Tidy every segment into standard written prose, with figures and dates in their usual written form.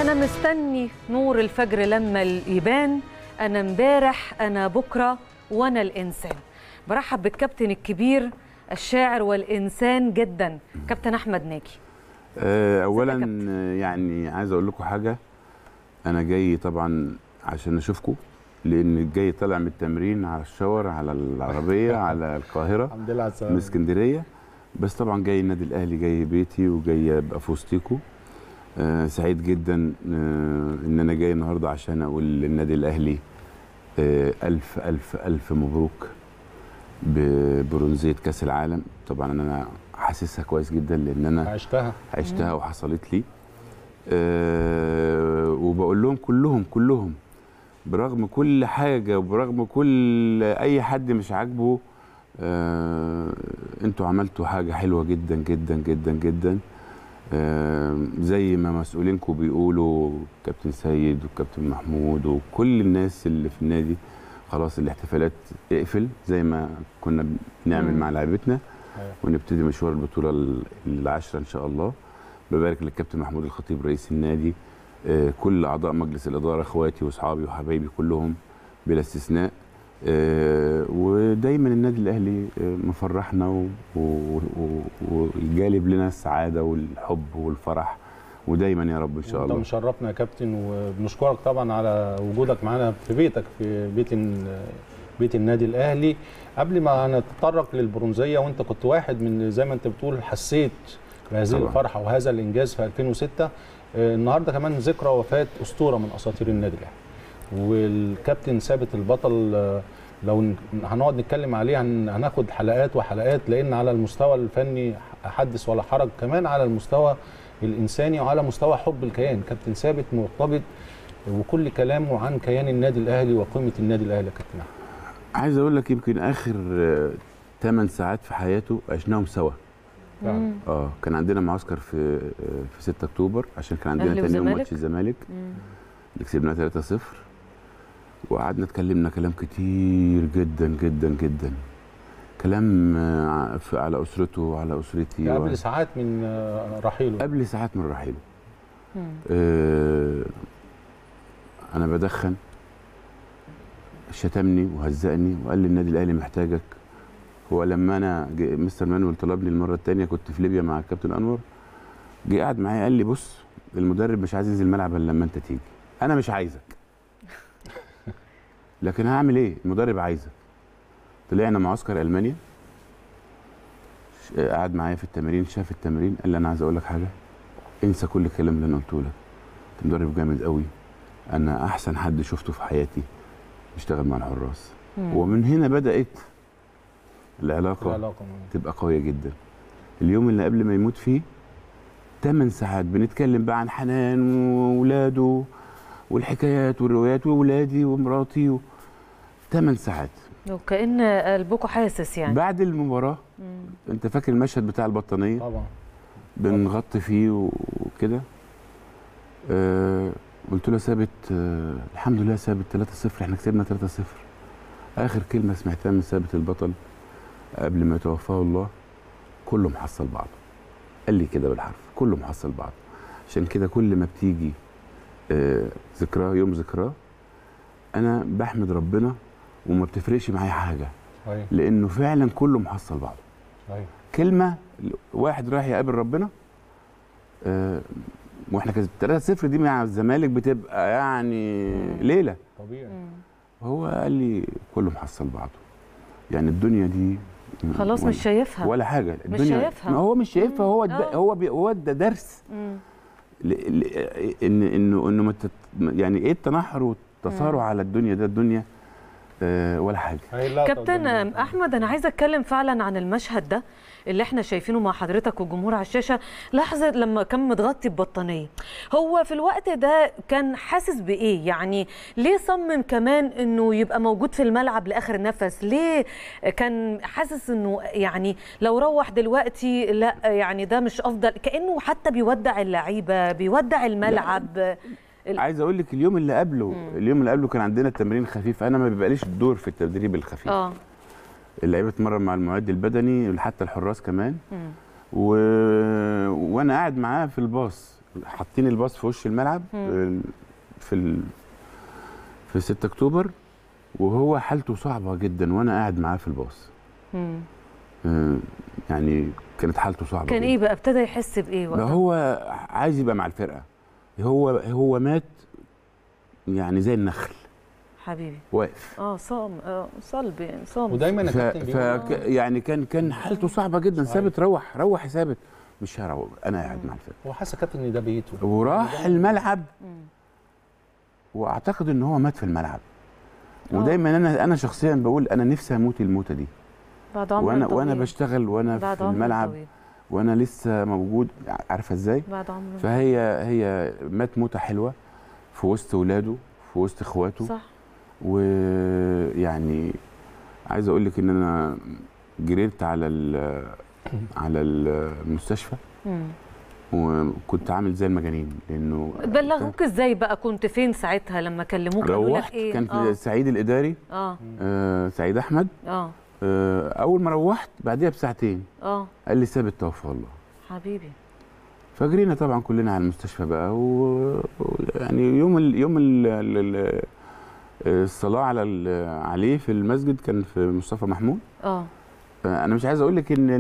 أنا مستني نور الفجر لما يبان، أنا امبارح أنا بكرة وأنا الإنسان. برحب بالكابتن الكبير الشاعر والإنسان جدا كابتن أحمد ناجي. أولا يعني عايز أقول لكم حاجة، أنا جاي طبعا عشان أشوفكم، لأن جاي طالع من التمرين على الشاور على العربية على القاهرة الحمد لله على السلامة من اسكندرية، بس طبعا جاي النادي الأهلي، جاي بيتي وجاي أبقى في وسطيكم. سعيد جدا ان انا جاي النهارده عشان اقول للنادي الاهلي الف الف الف مبروك ببرونزيه كاس العالم. طبعا انا حاسسها كويس جدا لان انا عشتها وحصلت لي. وبقول لهم كلهم برغم كل حاجه وبرغم كل اي حد مش عاجبه، انتوا عملتوا حاجه حلوه جدا جدا جدا جدا. زي ما مسؤولينكم بيقولوا، كابتن سيد وكابتن محمود وكل الناس اللي في النادي، خلاص الاحتفالات اقفل زي ما كنا بنعمل مع لعيبتنا، ونبتدي مشوار البطوله العاشره ان شاء الله. ببارك للكابتن محمود الخطيب رئيس النادي، كل اعضاء مجلس الاداره، اخواتي واصحابي وحبايبي كلهم بلا استثناء. ودايما النادي الاهلي مفرحنا وجالب لنا السعاده والحب والفرح، ودايما يا رب ان شاء الله. انت مشرفنا يا كابتن، وبنشكرك طبعا على وجودك معانا في بيتك، في بيت النادي الاهلي. قبل ما نتطرق للبرونزيه، وانت كنت واحد من زي ما انت بتقول حسيت بهذه الفرحه وهذا الانجاز في 2006. النهارده كمان ذكرى وفاه اسطوره من اساطير النادي الاهلي، والكابتن ثابت البطل. لو هنقعد نتكلم عليه هناخد حلقات وحلقات، لان على المستوى الفني حدث ولا حرج، كمان على المستوى الانساني وعلى مستوى حب الكيان. كابتن ثابت مرتبط وكل كلامه عن كيان النادي الاهلي وقيمه النادي الاهلي. يا كابتن احمد، عايز اقول لك يمكن اخر 8 ساعات في حياته عشناهم سوا. كان عندنا معسكر في 6 اكتوبر، عشان كان عندنا تاني يوم ماتش الزمالك اللي كسبناه 3-0، وقعدنا اتكلمنا كلام كتير جدا جدا جدا، كلام على اسرته وعلى اسرتي. قبل ساعات من رحيله. قبل ساعات من رحيله. انا بدخن، شتمني وهزقني وقال لي النادي الاهلي محتاجك. هو لما انا مستر مانويل طلبني المره الثانيه، كنت في ليبيا مع الكابتن انور، جه قعد معايا قال لي بص، المدرب مش عايز ينزل الملعب الا لما انت تيجي، انا مش عايزك لكن هعمل ايه؟ المدرب عايزك. طلعنا معسكر المانيا، قعد معايا في التمرين، شاف التمرين، قال لي انا عايز اقول لك حاجه، انسى كل الكلام اللي انا قلته لك، انت مدرب جامد قوي، انا احسن حد شفته في حياتي بيشتغل مع الحراس. ومن هنا بدات العلاقه تبقى قويه جدا. اليوم اللي قبل ما يموت فيه 8 ساعات بنتكلم بقى عن حنان وولاده والحكايات والروايات وولادي ومراتي 8 ساعات، وكأن قلبكم حاسس يعني. بعد المباراه انت فاكر المشهد بتاع البطانيه؟ طبعا بنغطي فيه وكده. قلت له ثابت، الحمد لله ثابت 3-0، احنا كسبنا 3-0. اخر كلمه سمعتها من ثابت البطل قبل ما يتوفاه الله، كله محصل بعضه. قال لي كده بالحرف، كله محصل بعضه. عشان كده كل ما بتيجي ذكراه، يوم ذكراه، انا بحمد ربنا وما بتفرقش معايا حاجه، لانه فعلا كله محصل بعضه. كلمه واحد رايح يقابل ربنا، واحنا كسبنا 3-0 دي مع الزمالك بتبقى يعني ليله طبيعي. هو قال لي كله محصل بعضه، يعني الدنيا دي خلاص مش شايفها ولا حاجه. الدنيا مش شايفها، ما هو مش شايفها. هو ده درس انه يعني ايه التنحر والتصارع على الدنيا، ده الدنيا ولا حاجه. كابتن احمد، انا عايزه اتكلم فعلا عن المشهد ده اللي احنا شايفينه مع حضرتك والجمهور على الشاشه. لحظه لما كان متغطي ببطانيه، هو في الوقت ده كان حاسس بايه؟ يعني ليه صمم كمان انه يبقى موجود في الملعب لاخر نفس؟ ليه كان حاسس انه يعني لو روح دلوقتي لا يعني ده مش افضل؟ كانه حتى بيودع اللعيبه، بيودع الملعب. عايز اقول لك اليوم اللي قبله كان عندنا تمرين خفيف، انا ما بيبقاليش الدور في التدريب الخفيف. اللعيبه تتمرن مع المعد البدني، حتى الحراس كمان. وانا قاعد معاه في الباص، حاطين الباص في وش الملعب في في 6 اكتوبر، وهو حالته صعبه جدا وانا قاعد معاه في الباص. يعني كانت حالته صعبه كان جداً. ايه بقى ابتدى يحس بايه وقتها؟ هو عايز يبقى مع الفرقه، هو مات يعني زي النخل حبيبي واقف. صلب يعني صامت. ودايما يا كابتن يعني كان حالته صعبه جدا. ثابت روح يا ثابت، مش هروح، انا قاعد مع الفرقه. هو حاسس كابتن ان ده بيته، وراح الملعب واعتقد ان هو مات في الملعب. ودايما انا شخصيا بقول انا نفسي اموت الموته دي بعد عمر وانا بشتغل وانا بعد في الملعب طويل. وانا لسه موجود، عارفه ازاي؟ بعد عمر. فهي مات موته حلوه في وسط ولاده، في وسط اخواته. صح. ويعني عايز اقول لك ان انا جريت على المستشفى وكنت عامل زي المجانين، لانه بلغوك ازاي بقى؟ كنت فين ساعتها لما كلموك؟ قالوا لك ايه؟ كان في سعيد الاداري. سعيد احمد. اول ما روحت بعديها بساعتين قال لي ثابت توفى الله. حبيبي. فجرينا طبعا كلنا على المستشفى بقى، ويعني يوم الصلاه عليه في المسجد كان في مصطفى محمود. انا مش عايز اقول لك ان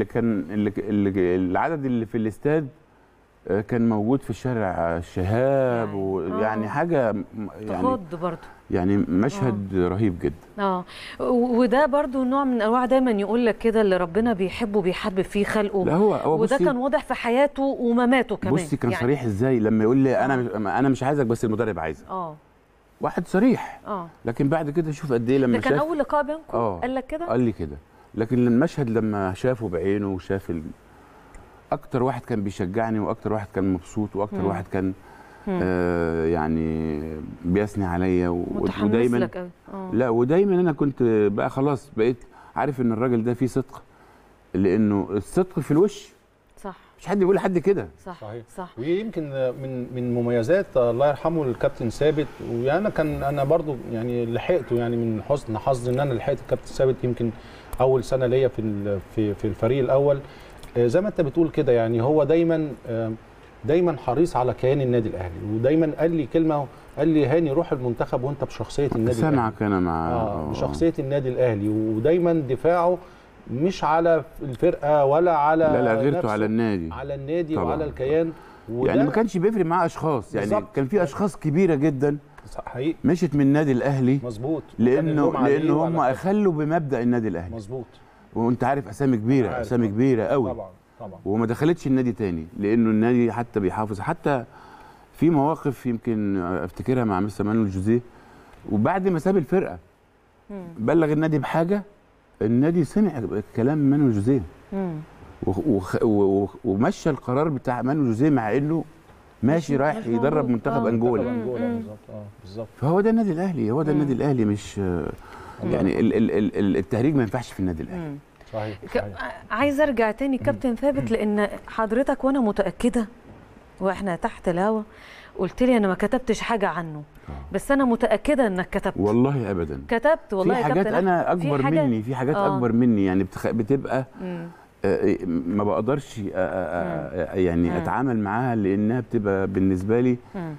العدد اللي في الاستاد كان موجود في شارع الشهاب، ويعني حاجه يعني تخض برضه، يعني مشهد رهيب جدا. وده برضه نوع من انواع دايما يقول لك كده اللي ربنا بيحبه بيحبب فيه خلقه. لا هو وده كان واضح في حياته ومماته كمان. بصي كان يعني صريح ازاي لما يقول لي انا مش عايزك بس المدرب عايزك. واحد صريح. لكن بعد كده شوف قد ايه لما ده كان اول لقاء بينكم قال لك كده؟ قال لي كده. لكن المشهد لما شافه بعينه وشاف اكتر واحد كان بيشجعني، واكتر واحد كان مبسوط، واكتر واحد كان يعني بيثني عليا ودايما لك قوي. لا ودايما انا كنت بقى خلاص بقيت عارف ان الراجل ده فيه صدق، لانه الصدق في الوش. صح. مش حد يقول لحد كده. صح. ويمكن من مميزات الله يرحمه الكابتن ثابت، وانا انا برضو يعني لحقته، يعني من حسن حظي ان انا لحقت الكابتن ثابت يمكن اول سنه ليا في الفريق الاول. زي ما انت بتقول كده، يعني هو دايما حريص على كيان النادي الاهلي، ودايما قال لي كلمه، قال لي هاني روح المنتخب وانت بشخصيه النادي الاهلي. سامعك انا مع بشخصيه النادي الاهلي، ودايما دفاعه مش على الفرقه ولا على لا غيرته على النادي طبعا. وعلى الكيان. يعني ما كانش بيفرق معاه اشخاص، يعني بالزبط. كان في اشخاص كبيره جدا حقيقي مشت من النادي الاهلي. مظبوط. لانه هم اخلوا بمبدا النادي الاهلي. مظبوط. وانت عارف اسامي كبيره قوي طبعا. وما دخلتش النادي تاني، لانه النادي حتى بيحافظ. حتى في مواقف يمكن افتكرها مع مستر مانويل جوزيه، وبعد ما ساب الفرقه بلغ النادي بحاجه، النادي سمع كلام مانويل جوزيه ومشى القرار بتاع مانويل جوزيه، مع انه ماشي رايح يدرب منتخب انجولا. بالظبط. فهو ده النادي الاهلي، هو ده النادي الاهلي. مش يعني التهريج ما ينفعش في النادي الاهلي. صحيح. عايزه ارجع تاني كابتن ثابت، لان حضرتك وانا متاكده واحنا تحت الهوا قلت لي انا ما كتبتش حاجه عنه، بس انا متاكده انك كتبت. والله ابدا كتبت والله. في حاجات انا اكبر مني، في حاجات اكبر مني، يعني بتبقى ما بقدرش يعني اتعامل معاها، لانها بتبقى بالنسبه لي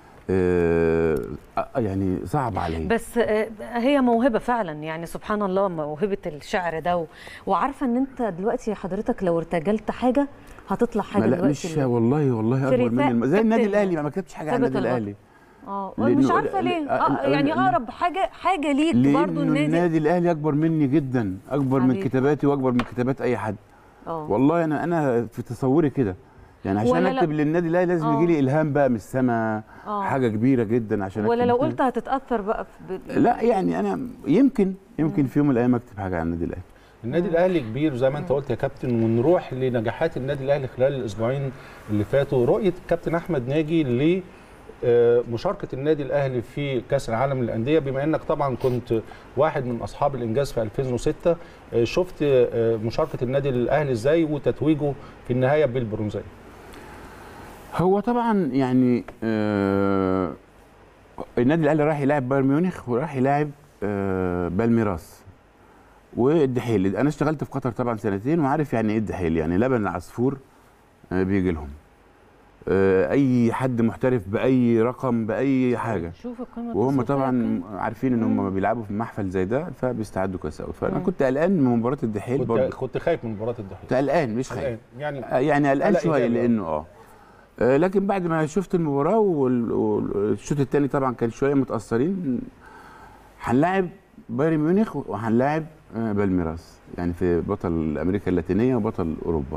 يعني صعب عليا. بس هي موهبه فعلا، يعني سبحان الله، موهبه الشعر ده. وعارفه ان انت دلوقتي حضرتك لو ارتجلت حاجه هتطلع حاجه لا دلوقتي. مش والله اكبر مني، زي النادي الاهلي ما كتبتش حاجه عن النادي الاهلي. مش عارفه ليه. يعني اقرب حاجه ليك برضو النادي الاهلي اكبر مني جدا، اكبر من كتاباتي واكبر من كتابات اي حد. والله انا في تصوري كده، يعني عشان اكتب للنادي الاهلي لازم يجي لي الهام بقى من السماء، حاجه كبيره جدا عشان ولا لو قلت هتتاثر بقى لا يعني انا يمكن في يوم من الايام اكتب حاجه عن النادي الاهلي. النادي الاهلي كبير زي ما انت قلت يا كابتن، ونروح لنجاحات النادي الاهلي خلال الاسبوعين اللي فاتوا. رؤيه الكابتن احمد ناجي لمشاركه النادي الاهلي في كاس العالم للانديه، بما انك طبعا كنت واحد من اصحاب الانجاز في 2006، شفت مشاركه النادي الاهلي ازاي وتتويجه في النهايه بالبرونزيه؟ هو طبعا يعني النادي الاهلي راح يلاعب بايرن ميونخ وراح يلاعب بالميراس والدحيل. انا اشتغلت في قطر طبعا سنتين وعارف يعني ايه الدحيل، يعني لبن العصفور بيجي لهم. اي حد محترف باي رقم باي حاجه. شوف القيمه وهم التسويقية طبعا كام. عارفين ان هم بيلعبوا في محفل زي ده فبيستعدوا كويس قوي. فانا كنت قلقان من مباراه الدحيل برضه. كنت خايف من مباراه الدحيل. كنت قلقان مش خايف يعني قلقان شويه لانه لكن بعد ما شفت المباراه والشوط الثاني طبعا كان شويه متاثرين. هنلاعب بايرن ميونخ وهنلاعب بالميراس، يعني في بطل امريكا اللاتينيه وبطل اوروبا.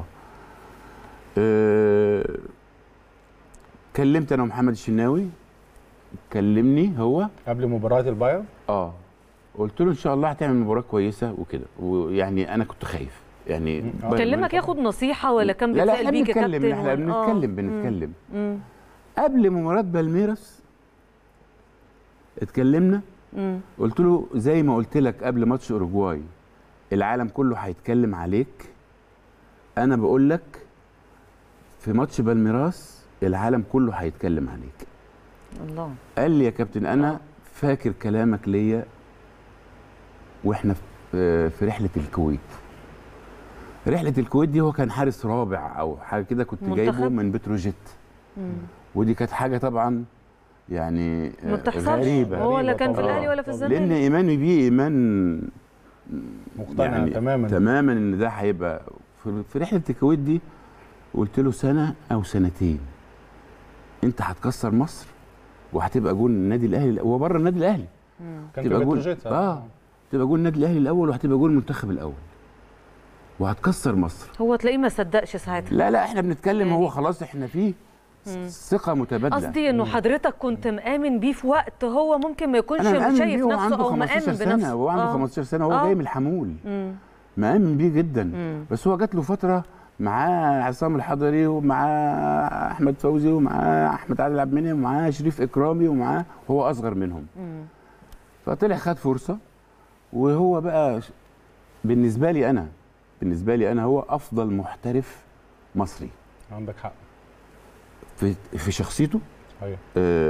كلمت انا ومحمد الشناوي، كلمني هو قبل مباراه البايرن. قلت له ان شاء الله هتعمل مباراه كويسه وكده، ويعني انا كنت خايف يعني. كلمك ياخد نصيحه ولا كان بيتسال بيك يا كابتن؟ احنا بنتكلم قبل مباراه بالميراس اتكلمنا. قلت له زي ما قلت لك قبل ماتش اوروجواي العالم كله هيتكلم عليك، انا بقول لك في ماتش بالميراس العالم كله هيتكلم عليك. الله. قال لي يا كابتن انا فاكر كلامك ليا واحنا في رحله الكويت. رحله الكويت دي هو كان حارس رابع او حاجه كده، كنت جايبه من بتروجيت. ودي كانت حاجه طبعا يعني غريبه. هو لا كان في الاهلي ولا في الزمالك. لان ايماني بيه ايمان مقتنع يعني تماما ان ده هيبقى في رحله الكويت دي. قلت له سنه او سنتين انت هتكسر مصر وهتبقى جون النادي الاهلي وبره النادي الاهلي. كان في بتروجيت تبقى جون النادي الاهلي الاول وهتبقى جون المنتخب الاول وهتكسر مصر. هو تلاقيه ما صدقش ساعتها. لا احنا بنتكلم هو خلاص احنا فيه ثقه متبادله. قصدي انه حضرتك كنت مآمن بيه في وقت هو ممكن ما يكونش شايف نفسه او مآمن بنفسه. هو عنده 15 سنه وهو جاي من الحمول. مآمن بيه جدا. بس هو جات له فتره معاه عصام الحضري ومعاه احمد فوزي ومعاه احمد عادل عبد المنعم ومعاه شريف اكرامي ومعاه هو اصغر منهم. فطلع خد فرصه وهو بقى بالنسبه لي انا هو افضل محترف مصري. عندك حق في شخصيته. ايوه.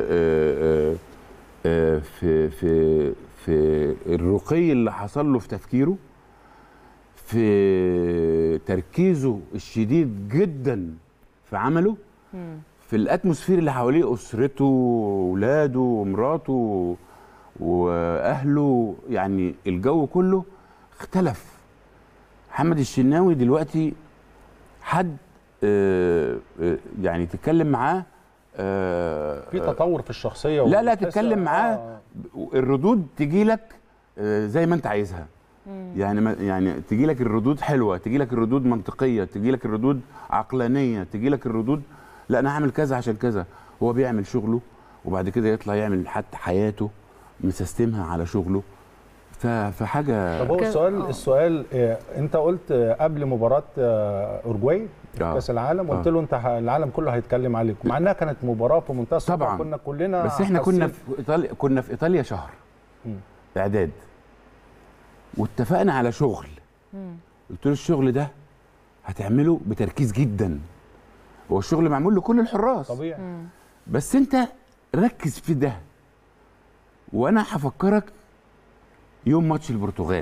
في الرقي اللي حصل له في تفكيره، في تركيزه الشديد جدا في عمله، في الاتموسفير اللي حواليه، اسرته واولاده ومراته واهله، يعني الجو كله اختلف. محمد الشناوي دلوقتي حد يعني تتكلم معاه في تطور في الشخصيه. لا تتكلم معاه الردود تجي لك زي ما انت عايزها. يعني تجي لك الردود حلوه، تجي لك الردود منطقيه، تجي لك الردود عقلانيه، تجي لك الردود لا انا هعمل كذا عشان كذا. هو بيعمل شغله وبعد كده يطلع يعمل حتى حياته مسستمها على شغله. فحاجه. طب هو السؤال انت قلت قبل مباراه اورجواي في كاس العالم قلت له انت العالم كله هيتكلم عليك، مع انها كانت مباراه في منتهى الصعوبه. طبعا كنا كلنا بس احنا كنا في ايطاليا شهر اعداد واتفقنا على شغل. قلت له الشغل ده هتعمله بتركيز جدا. هو الشغل معمول لكل الحراس طبيعي. بس انت ركز في ده وانا هفكرك يوم ماتش البرتغال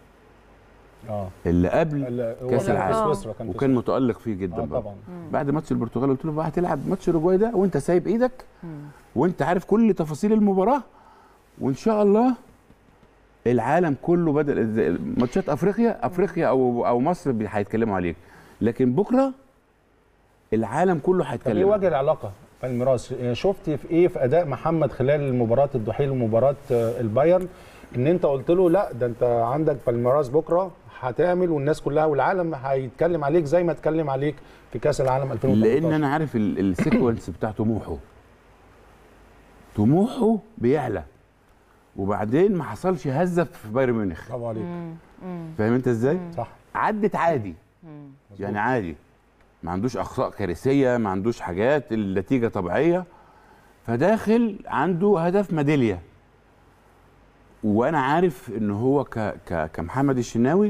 اللي قبل كاس العالم وكان متألق فيه جدا طبعا. بعد ماتش البرتغال قلت له بقى هتلعب ماتش اوروجواي ده وانت سايب ايدك وانت عارف كل تفاصيل المباراه، وان شاء الله العالم كله بدل ماتشات افريقيا او مصر هيتكلموا عليك، لكن بكره العالم كله هيتكلم. ايه وجه العلاقه بالميراث؟ شفت في ايه في اداء محمد خلال مباراه الدحيل ومباراه البايرن ان انت قلت له لا ده انت عندك بالميراث بكره هتعمل والناس كلها والعالم هيتكلم عليك زي ما اتكلم عليك في كاس العالم 2018؟ لان انا عارف السيكونس بتاع طموحه بيعلى وبعدين ما حصلش هزه في بايرن ميونخ. برافو عليك. فاهم انت ازاي؟ صح. عدت عادي. يعني عادي، ما عندوش اخطاء كارثيه، ما عندوش حاجات، النتيجه طبيعيه، فداخل عنده هدف ميداليه. وانا عارف ان هو كمحمد الشناوي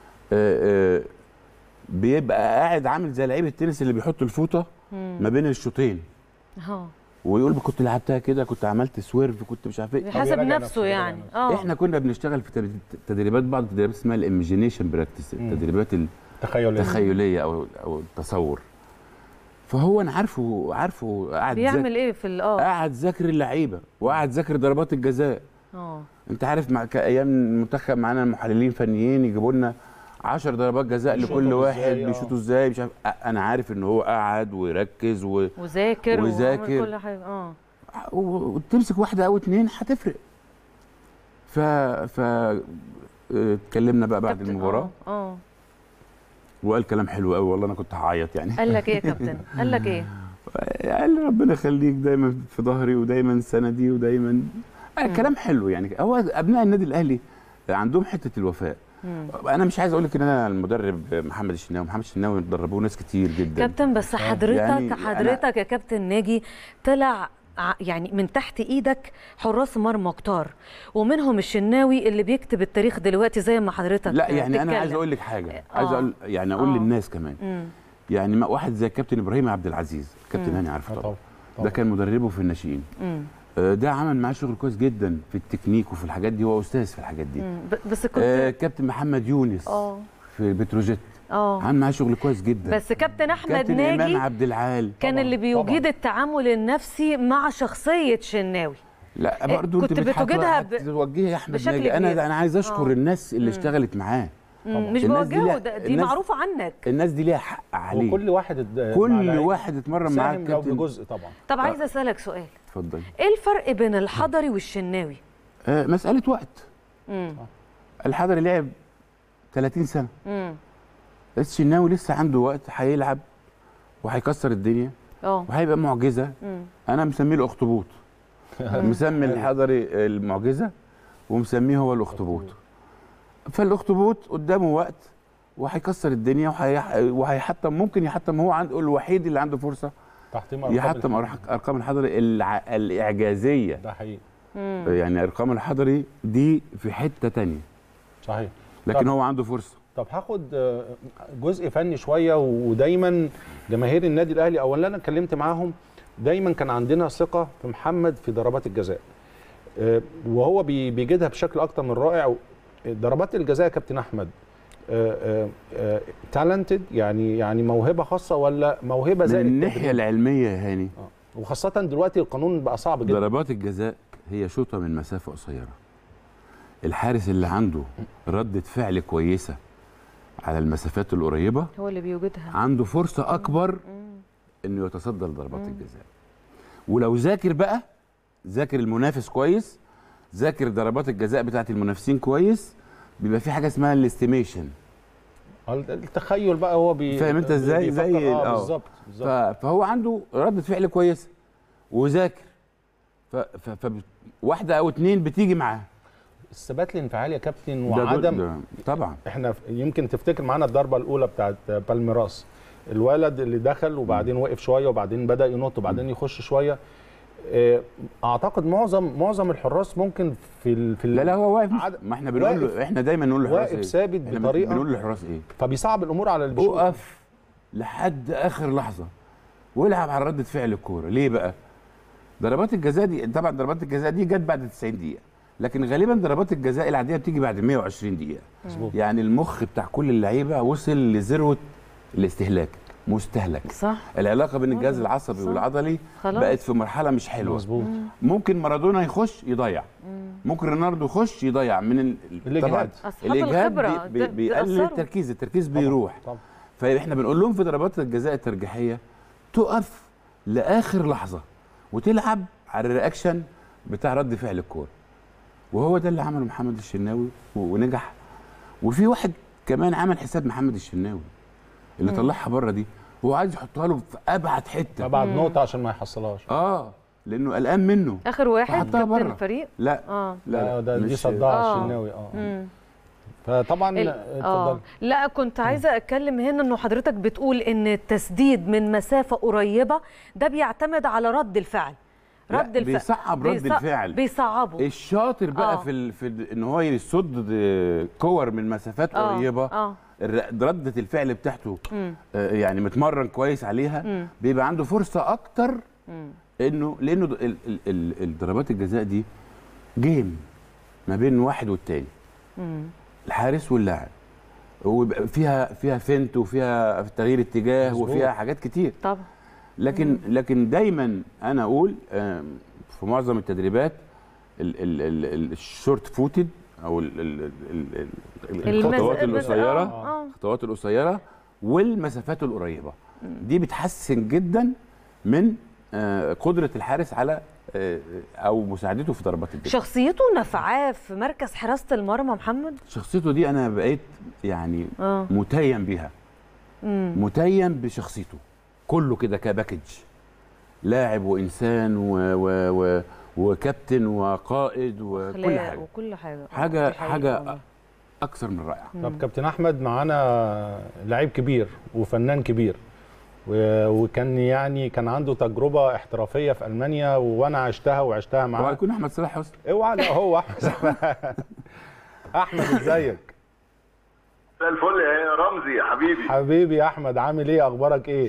بيبقى قاعد عامل زي لعيب التنس اللي بيحط الفوطه ما بين الشوطين ويقول كنت لعبتها كده، كنت عملت سويرف، كنت مش عارف ايه، حسب نفسه يعني. احنا كنا بنشتغل في تدريبات، بعض التدريبات اسمها الايميجينيشن براكتس، التدريبات التخيليه او التصور. فهو انا عارفه قاعد بيعمل ايه في قاعد ذاكر اللعيبه وقاعد ذاكر ضربات الجزاء. انت عارف مع ايام المنتخب معانا محللين فنيين يجيبوا لنا 10 ضربات جزاء لكل واحد بيشوطوا ازاي، مش عارف. انا عارف ان هو قاعد ويركز وذاكر كل حاجه وتمسك واحده او اتنين هتفرق. ف اتكلمنا بقى بعد المباراه وقال كلام حلو قوي والله، انا كنت هعيط يعني. قال لك ايه يا كابتن؟ قال لك ايه؟ قال لي ربنا يخليك دايما في ظهري ودايما سندي ودايما كلام حلو يعني. هو ابناء النادي الاهلي عندهم حته الوفاء. انا مش عايز اقول لك ان انا المدرب محمد الشناوي دربوه ناس كتير جدا كابتن، بس حضرتك يا كابتن ناجي طلع يعني من تحت ايدك حراس مرمى كتار، ومنهم الشناوي اللي بيكتب التاريخ دلوقتي زي ما حضرتك لا يعني تتكلم. انا عايز اقول لك حاجه، عايز اقول يعني اقول للناس كمان يعني واحد زي كابتن ابراهيم عبد العزيز، كابتن هاني عارفه طبعا. ده كان مدربه في الناشئين. ده عمل معاه شغل كويس جدا في التكنيك وفي الحاجات دي، هو استاذ في الحاجات دي. بس كنت كابتن محمد يونس في بتروجيت عمل معاه شغل كويس جدا. بس كابتن احمد كابتن ناجي امام عبد العال كان اللي بيجيد التعامل النفسي مع شخصيه شناوي. لا برضه كنت بتوجدها بتوجهي يا احمد ناجي. انا عايز اشكر الناس اللي اشتغلت معاه. مش بوجهه، دي معروفه عنك. الناس دي ليها حق عليه، وكل واحد اتمرن معاك كابتن بجزء طبعا. طب عايزه اسالك سؤال، اتفضلي. ايه الفرق بين الحضري والشناوي؟ مساله وقت. الحضري لعب 30 سنه. الشناوي لسه عنده وقت، هيلعب وهيكسر الدنيا وهيبقى معجزه. انا مسميه الاخطبوط. مسمي الحضري المعجزه ومسميه هو الاخطبوط. فالاخطبوط قدامه وقت وهيكسر الدنيا وهيحطم، ممكن يحطم. هو عنده الوحيد اللي عنده فرصه يحطم ارقام الحضري الاعجازيه. ده حقيقي. يعني ارقام الحضري دي في حته ثانيه. صحيح. لكن هو عنده فرصه. طب هاخد جزء فني شويه. ودايما جماهير النادي الاهلي اولا انا اتكلمت معاهم، دايما كان عندنا ثقه في محمد في ضربات الجزاء، وهو بيجيدها بشكل اكتر من رائع. ضربات الجزاء يا كابتن احمد تالنتد، يعني موهبه خاصه ولا موهبه زي من الناحيه العلميه يا هاني؟ وخاصه دلوقتي القانون بقى صعب جدا. ضربات الجزاء هي شوطه من مسافه قصيره. الحارس اللي عنده ردة فعل كويسه على المسافات القريبه هو اللي بيوجدها، عنده فرصه اكبر انه يتصدى لضربات الجزاء. ولو ذاكر المنافس كويس، ذاكر ضربات الجزاء بتاعت المنافسين كويس، بيبقى في حاجه اسمها الاستيميشن، التخيل بقى. هو فاهم انت ازاي؟ زي بالظبط. فهو عنده ردة فعل كويسه وذاكر، واحده او اتنين بتيجي معاه. الثبات الانفعالي يا كابتن وعدم طبعا. احنا يمكن تفتكر معانا الضربه الاولى بتاعت بالميراس، الولد اللي دخل وبعدين وقف شويه وبعدين بدا ينط وبعدين يخش شويه. اعتقد معظم الحراس ممكن في لا هو واقف. ما احنا بنقول له، احنا دايما نقول للحراس واقف ثابت بطريقه، بنقول للحراس ايه، فبيصعب الامور على اللي بيشوف. وقف لحد اخر لحظه والعب على رده فعل الكوره. ليه بقى؟ ضربات الجزاء دي طبعا ضربات الجزاء دي جت بعد 90 دقيقه، لكن غالبا ضربات الجزاء العاديه بتيجي بعد 120 دقيقه. يعني المخ بتاع كل اللعيبه وصل لذروه الاستهلاك، مستهلك. صح. العلاقه بين الجهاز العصبي والعضلي بقت في مرحله مش حلوه. مظبوط. ممكن مارادونا يخش يضيع، ممكن رونالدو يخش يضيع من الاجهاد. الاجهاد بيقلل التركيز بيروح. طبعا. فاحنا بنقول لهم في ضربات الجزاء الترجيحيه تقف لاخر لحظه وتلعب على الرياكشن بتاع رد فعل الكوره، وهو ده اللي عمله محمد الشناوي ونجح. وفي واحد كمان عمل حساب محمد الشناوي اللي طلعها بره دي، هو عايز يحطها له في ابعد حته، ابعد نقطه عشان ما يحصلهاش. لانه قلقان منه. اخر واحد كابتن الفريق. لا دي صدها الشناوي. فطبعا لا كنت عايزه اتكلم هنا انه حضرتك بتقول ان التسديد من مسافه قريبه ده بيعتمد على رد الفعل. بيصعب رد الفعل، بيصعبه. الشاطر بقى في ان هو يصد كور من مسافات قريبه. ردة الفعل بتاعته يعني متمرن كويس عليها، بيبقى عنده فرصه اكتر انه لانه الضربات الجزاء دي جيم ما بين واحد والتاني، الحارس واللاعب، وفيها فينت وفيها تغيير اتجاه وفيها حاجات كتير. طبعا. لكن دايما انا اقول في معظم التدريبات الشورت فوتد او الخطوات القصيره، الخطوات القصيره والمسافات القريبه دي بتحسن جدا من قدره الحارس على او مساعدته في ضربات الجزاء. شخصيته نافعاه في مركز حراسه المرمى محمد؟ شخصيته دي انا بقيت يعني متيم بيها، متيم بشخصيته كله كده كباكج، لاعب وانسان وكابتن وقائد وكل حاجه وكل حاجه حاجه اكثر من رائعه. طب كابتن احمد، معانا لعيب كبير وفنان كبير وكان يعني كان عنده تجربه احترافيه في المانيا وانا عشتها معاه. هو هيكون احمد صلاح حسني؟ اوعى، لا هو احمد صلاح. احمد ازيك؟ مساء الفل يا رمزي يا حبيبي. حبيبي يا احمد، عامل ايه؟ اخبارك ايه؟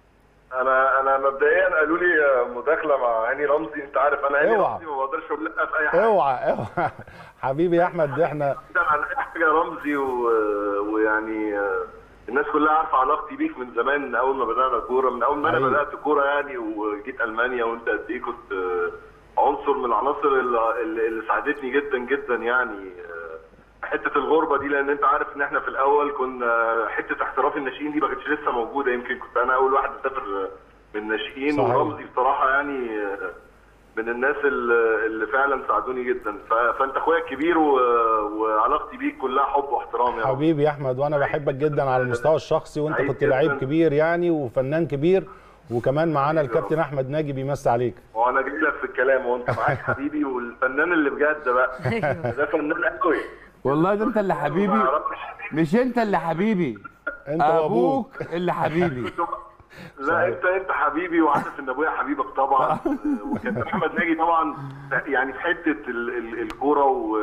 انا مبدئيا قالوا لي مداخله مع هاني رمزي، انت عارف انا هاني رمزي ما بقدرش اقول لا في اي حاجه. اوعى حبيبي يا احمد، احنا عن اي حاجه يا رمزي ويعني الناس كلها عارفه علاقتي بيك من زمان، من اول ما بدانا كوره، من اول ما انا بدات كوره يعني وجيت المانيا، وانت قد ايه كنت عنصر من العناصر اللي ساعدتني جدا جدا يعني حته الغربه دي، لان انت عارف ان احنا في الاول كنا حته احتراف الناشئين دي ما كانتش لسه موجوده، يمكن كنت انا اول واحد مسافر من الناشئين، ورمزي بصراحه يعني من الناس اللي فعلا ساعدوني جدا، فانت اخويا الكبير وعلاقتي بيك كلها حب واحترام يا حبيبي يا احمد، وانا بحبك جدا على المستوى الشخصي، وانت كنت لعيب كبير يعني وفنان كبير، وكمان معانا الكابتن احمد ناجي بيمسي عليك. وانا جاي لك في الكلام وانت معاك حبيبي، والفنان اللي بجد بقى ده فنان قوي والله، ده انت اللي حبيبي، مش انت اللي حبيبي، انت وابوك اللي حبيبي. لا انت حبيبي، وعارف ان ابويا حبيبك طبعا. وكان احمد ناجي طبعا يعني في حته الكوره،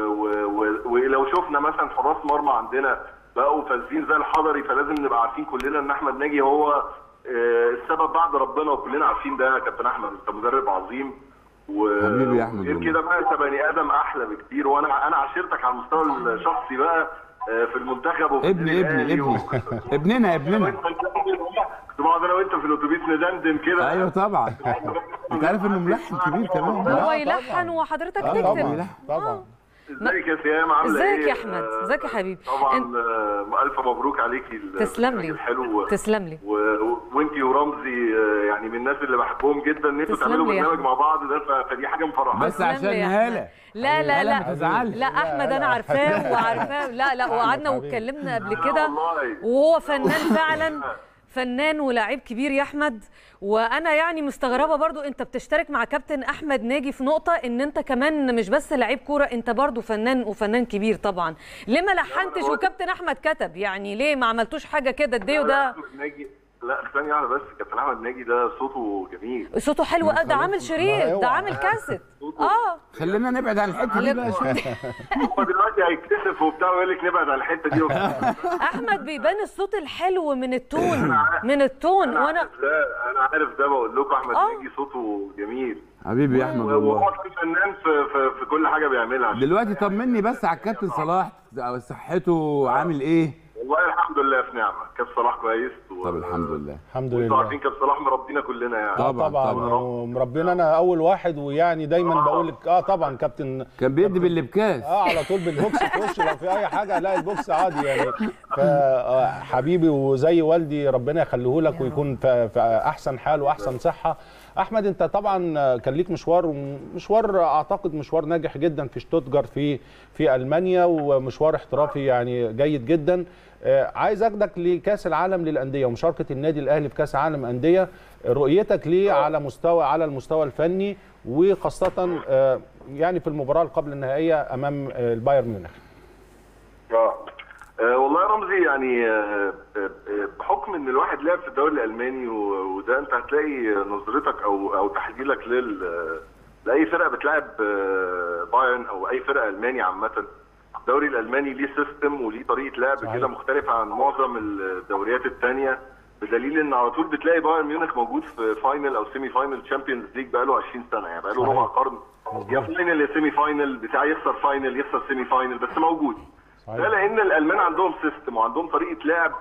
ولو شفنا مثلا حراس مرمى عندنا بقوا فاسدين زي الحضري، فلازم نبقى عارفين كلنا ان احمد ناجي هو السبب بعد ربنا، وكلنا عارفين ده. كابتن احمد انت مدرب عظيم، حبيبي يا احمد، غير كده بقى انت بني ادم احلى بكتير، وانا عاشرتك على المستوى الشخصي بقى في المنتخب وفي ابننا كنت بقعد انا وانت في الاتوبيس ندندن كده. ايوه طبعا. انت عارف انه ملحن كبير كمان. هو يلحن وحضرتك تكتب. طبعا. ازيك يا سيام، عامله ايه؟ ازيك يا احمد؟ ازيك يا حبيبي؟ طبعا الف مبروك عليكي. تسلم لي. الحلو تسلم لي. وانتي ورمزي يعني من الناس اللي بحبهم جدا، ان انتوا تعملوا برنامج مع بعض ده، فدي حاجه مفرحاني. بس عشان هاله. لا ما تزعلش. لا احمد انا عارفاه وعارفاه، لا وقعدنا واتكلمنا قبل كده، وهو فنان فعلا، فنان ولاعيب كبير يا احمد. وانا يعني مستغربه برضو انت بتشترك مع كابتن احمد ناجي في نقطه ان انت كمان مش بس لعيب كوره، انت برضو فنان وفنان كبير طبعا. ليه ما لحنتش وكابتن احمد كتب؟ يعني ليه ما عملتوش حاجه كده؟ الديو ده لا ثانية واحدة بس، كابتن احمد ناجي ده صوته جميل، صوته حلو، ده عامل شريط، ده عامل كاسيت. خلينا نبعد عن الحته دي بقى شويه. هو دلوقتي هيتكسف وبتاع ويقول لك نبعد عن الحته دي. احمد بيبان الصوت الحلو من التون وانا عارف ده، بقول لكم احمد ناجي صوته جميل. حبيبي يا احمد والله، وهو فنان في كل حاجه بيعملها. دلوقتي طمني بس على الكابتن صلاح، صحته عامل ايه؟ والله الحمد لله في نعمه، كابتن صلاح كويس. طب الحمد لله. الحمد لله. انتوا عارفين كابتن صلاح مربينا كلنا يعني. طبعا مربينا، انا اول واحد، ويعني دايما بقول لك طبعا كابتن كان بيدي بالبكاس على طول بالبوكس، تخش لو في اي حاجه الاقي البوكس عادي يعني. فحبيبي وزي والدي، ربنا يخليه لك ويكون في احسن حال واحسن صحه. احمد انت طبعا كان ليك مشوار اعتقد مشوار ناجح جدا في شتوتجارت في المانيا، ومشوار احترافي يعني جيد جدا. عايز اخدك لكاس العالم للانديه ومشاركه النادي الاهلي في كاس عالم انديه، رؤيتك ليه على المستوى الفني، وخاصه يعني في المباراه اللي قبل النهائيه امام البايرن ميونخ. والله يا رمزي يعني بحكم ان الواحد لعب في الدوري الالماني، وده انت هتلاقي نظرتك او تحليلك لاي فرقه بتلعب بايرن او اي فرقه الماني عامه. الدوري الالماني ليه سيستم وليه طريقه لعب كده مختلفه عن معظم الدوريات الثانيه، بدليل ان على طول بتلاقي بايرن ميونخ موجود في فاينل او سيمي فاينل تشامبيونز ليج بقاله 20 سنه، يعني بقاله ربع قرن، يا فاينل يا سيمي فاينل، بتاع يخسر فاينل يخسر سيمي فاينل، بس موجود. ده لان الالمان عندهم سيستم وعندهم طريقه لعب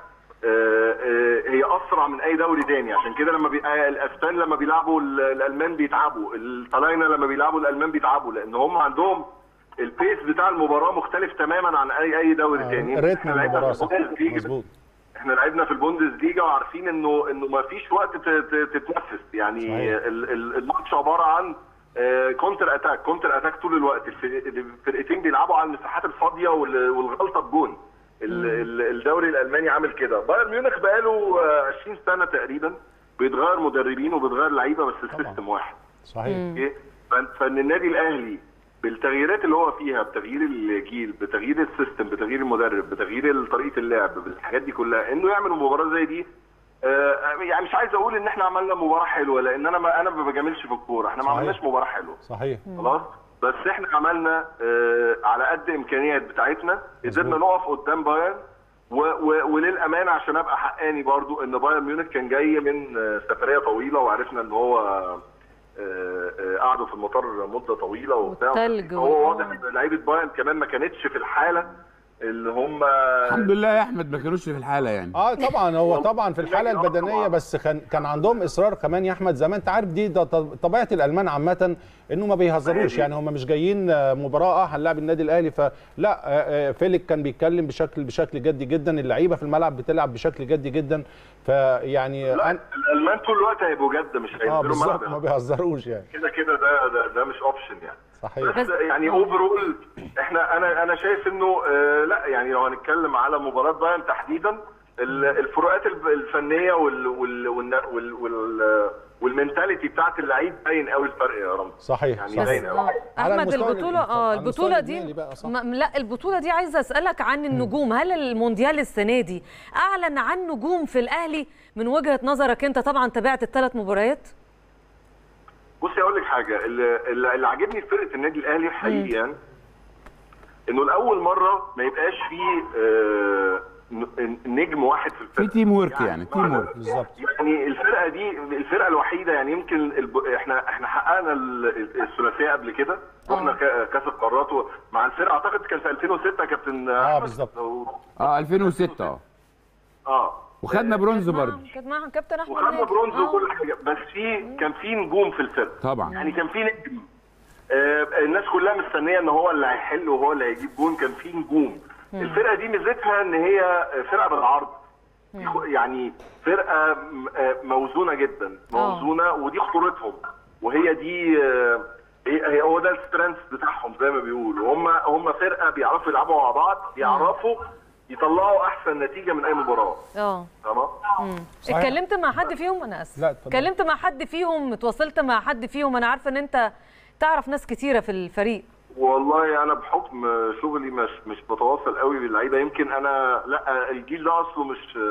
هي اسرع من اي دوري تاني. عشان كده لما الاسبان لما بيلعبوا الالمان بيتعبوا، الطلاينه لما بيلعبوا الالمان بيتعبوا، لان هم عندهم البيس بتاع المباراه مختلف تماما عن اي دوري تاني. رتم المباراه مظبوط. احنا لعبنا في البوندسليجا وعارفين انه ما فيش وقت تتنفس يعني. الماتش عباره عن كونتر اتاك طول الوقت. الفرقتين بيلعبوا على المساحات الفاضيه والغلطه بجون. الدوري الالماني عامل كده. بايرن ميونخ بقاله 20 سنه تقريبا بيتغير مدربين وبيتغير لعيبه بس السيستم واحد. صحيح. فان النادي الاهلي بالتغييرات اللي هو فيها، بتغيير الجيل، بتغيير السيستم، بتغيير المدرب، بتغيير طريقه اللعب، بالحاجات دي كلها، انه يعمل مباراه زي دي. يعني مش عايز اقول ان احنا عملنا مباراه حلوه، لان انا ما بجاملش في الكوره. احنا ما عملناش مباراه حلوه. صحيح. خلاص، بس احنا عملنا على قد امكانيات بتاعتنا، قدرنا نقف قدام بايرن. وللامانه عشان ابقى حقاني برضو، ان بايرن ميونخ كان جاي من سفريه طويله، وعرفنا ان هو قعدوا في المطار مده طويله وبتاع. هو واضح ان لعيبه بايرن كمان ما كانتش في الحاله اللي هم. الحمد لله يا احمد ما كانوش في الحاله يعني. طبعا هو طبعا في الحاله البدنيه، بس كان عندهم اصرار كمان يا احمد. زي ما انت عارف دي طبيعه الالمان عامه، انه ما بيهزروش يعني. هم مش جايين مباراه هنلاعب النادي الاهلي، فلا. فيليك كان بيتكلم بشكل جدي جدا. اللعيبه في الملعب بتلعب بشكل جدي جدا. فيعني الالمان طول الوقت هيبقوا جد، مش هينزلوا بالظبط، ما بيهزروش يعني. كده ده مش اوبشن يعني. صحيح. بس يعني اوفرول انا شايف انه لا يعني لو هنتكلم على مباراه بايرن تحديدا، الفروقات الفنيه والمنتاليتي بتاعت اللعيب باين قوي الفرق يا رمزي. صحيح. يعني باين قوي. احمد البطوله دي لا البطوله دي عايزه اسالك عن النجوم. هل المونديال السنه دي اعلن عن نجوم في الاهلي من وجهه نظرك انت؟ طبعا تابعت الثلاث مباريات. بصي اقول لك حاجه، اللي عاجبني في فرقه النادي الاهلي حقيقيا انه لاول مره ما يبقاش فيه نجم واحد في الفرقه. في تيم ورك يعني تيم ورك بالظبط. يعني الفرقه دي الفرقه الوحيده يعني. يمكن احنا حققنا الثلاثيه قبل كده، رحنا كاس القارات مع الفرقه. اعتقد كان في 2006 كابتن بالظبط 2006 وخدنا برونز برضه. كانت معاهم كابتن احمد وخدنا برونز وكل حاجه. بس كان في نجوم في الفرقه طبعا. يعني كان في نجم. الناس كلها مستنيه ان هو اللي هيحل وهو اللي هيجيب جون. كان في نجوم. الفرقه دي ميزتها ان هي فرقه بالعرض. يعني فرقه موزونه جدا، موزونه، ودي خطورتهم. وهي دي هو ده السترينث بتاعهم زي ما بيقولوا. هم فرقه بيعرفوا يلعبوا مع بعض، بيعرفوا يطلعوا احسن نتيجه من اي مباراه. تمام. اتكلمت مع حد فيهم؟ انا اسف. اتكلمت مع حد فيهم؟ اتواصلت مع حد فيهم؟ انا عارفه ان انت تعرف ناس كتيره في الفريق. والله انا بحكم شغلي مش بتواصل قوي باللعيبه. يمكن انا لا، الجيل ده اصله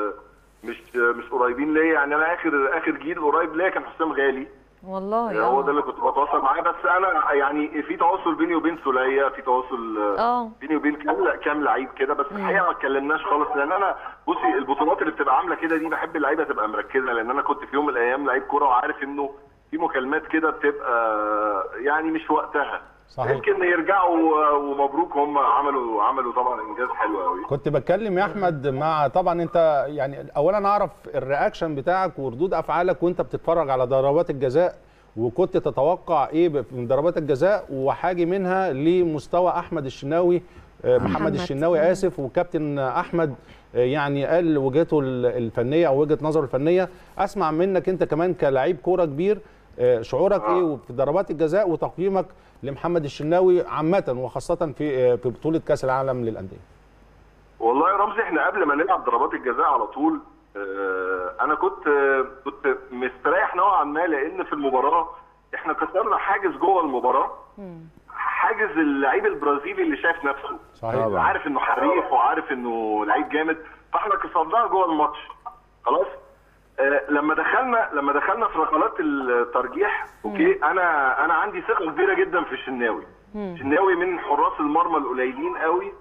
مش قريبين ليا يعني. انا اخر جيل قريب ليا كان حسام غالي. والله هو ده اللي كنت بتواصل معاه. بس انا يعني في تواصل بيني وبين سولية، في تواصل بيني وبين كام لعيب كده. بس الحقيقه ما اتكلمناش خالص، لان انا بصي البطولات اللي بتبقى عامله كده دي بحب اللعيبه تبقى مركزه، لان انا كنت في يوم من الايام لعيب كوره وعارف انه في مكالمات كده بتبقى يعني مش وقتها. صحيح. يمكن يرجعوا ومبروك، هم عملوا طبعا انجاز حلو قوي. كنت بتكلم يا احمد مع طبعا انت يعني اولا اعرف الرياكشن بتاعك وردود افعالك وانت بتتفرج على ضربات الجزاء، وكنت تتوقع ايه من ضربات الجزاء، وحاجه منها لمستوى احمد الشناوي محمد الشناوي اسف، وكابتن احمد يعني قال وجهته الفنيه او وجهه نظره الفنيه. اسمع منك انت كمان كلاعب كوره كبير، شعورك ايه في ضربات الجزاء وتقييمك لمحمد الشناوي عامه وخاصه في بطوله كاس العالم للانديه؟ والله يا رمزي احنا قبل ما نلعب ضربات الجزاء على طول انا كنت مستريح نوعا ما، لان في المباراه احنا كسرنا حاجز جوه المباراه، حاجز اللعيب البرازيلي اللي شايف نفسه. صحيح. عارف انه حريف وعارف انه لعيب جامد، فاحنا كسرناها جوه الماتش خلاص. لما دخلنا في ركلات الترجيح اوكي، انا عندي ثقه كبيره جدا في الشناوي. الشناوي من حراس المرمى القليلين قوي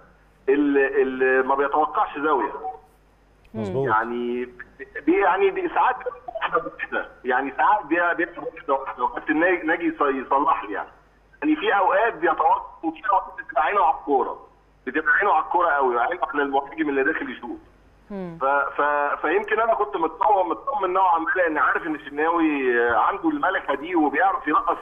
اللي ما بيتوقعش زاويه. مظبوط. يعني ساعات يعني ساعات بيكسب واحده وكابتن ناجي يصلح لي يعني في اوقات بيتوقع، وفي اوقات بتبقى عينه على الكوره، قوي، عينه على المهاجم اللي داخل يشوط. فيمكن انا كنت مطمن نوعا ما، لان عارف ان الشناوي عنده الملكه دي وبيعرف ينقص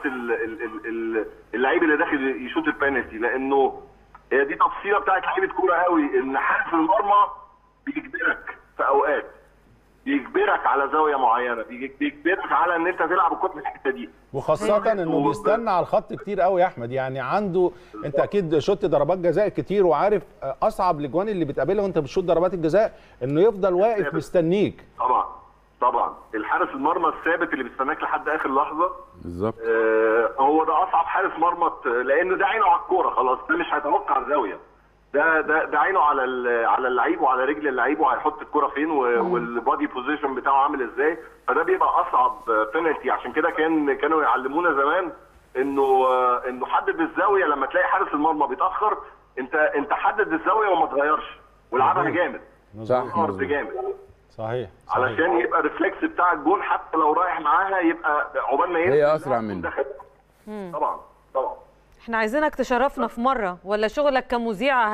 اللعيب اللي داخل يشوط البنالتي، لانه هي دي تفصيله بتاعت لعيبه كوره قوي، ان حارس المرمى بيجبرك في اوقات، بيجبرك على زاويه معينه، بيجبرك على ان انت تلعب الكوره في الحته دي، وخاصه انه بيستنى على الخط كتير قوي يا احمد. يعني عنده، انت اكيد شوت ضربات جزاء كتير وعارف اصعب الاجوان اللي بتقابلها وانت بتشوت ضربات الجزاء انه يفضل واقف مستنيك. طبعا الحارس المرمى الثابت اللي بيستناك لحد اخر لحظه بالظبط. هو ده اصعب حارس مرمى، لانه ده عينه على الكوره خلاص، ده مش هيتوقع الزاويه، ده عينه على اللعيب وعلى رجل اللعيب وهيحط الكوره فين والبادي بوزيشن بتاعه عامل ازاي، فده بيبقى اصعب بينالتي. عشان كده كانوا يعلمونا زمان انه حدد الزاويه لما تلاقي حارس المرمى بيتاخر، انت حدد الزاويه وما تغيرش والعبها جامد. صح جامد. صحيح. علشان يبقى الريفلكس بتاع الجون حتى لو رايح معاها يبقى عقبال ما هي اسرع منه. طبعا. احنا عايزينك تشرفنا في مره، ولا شغلك كمذيع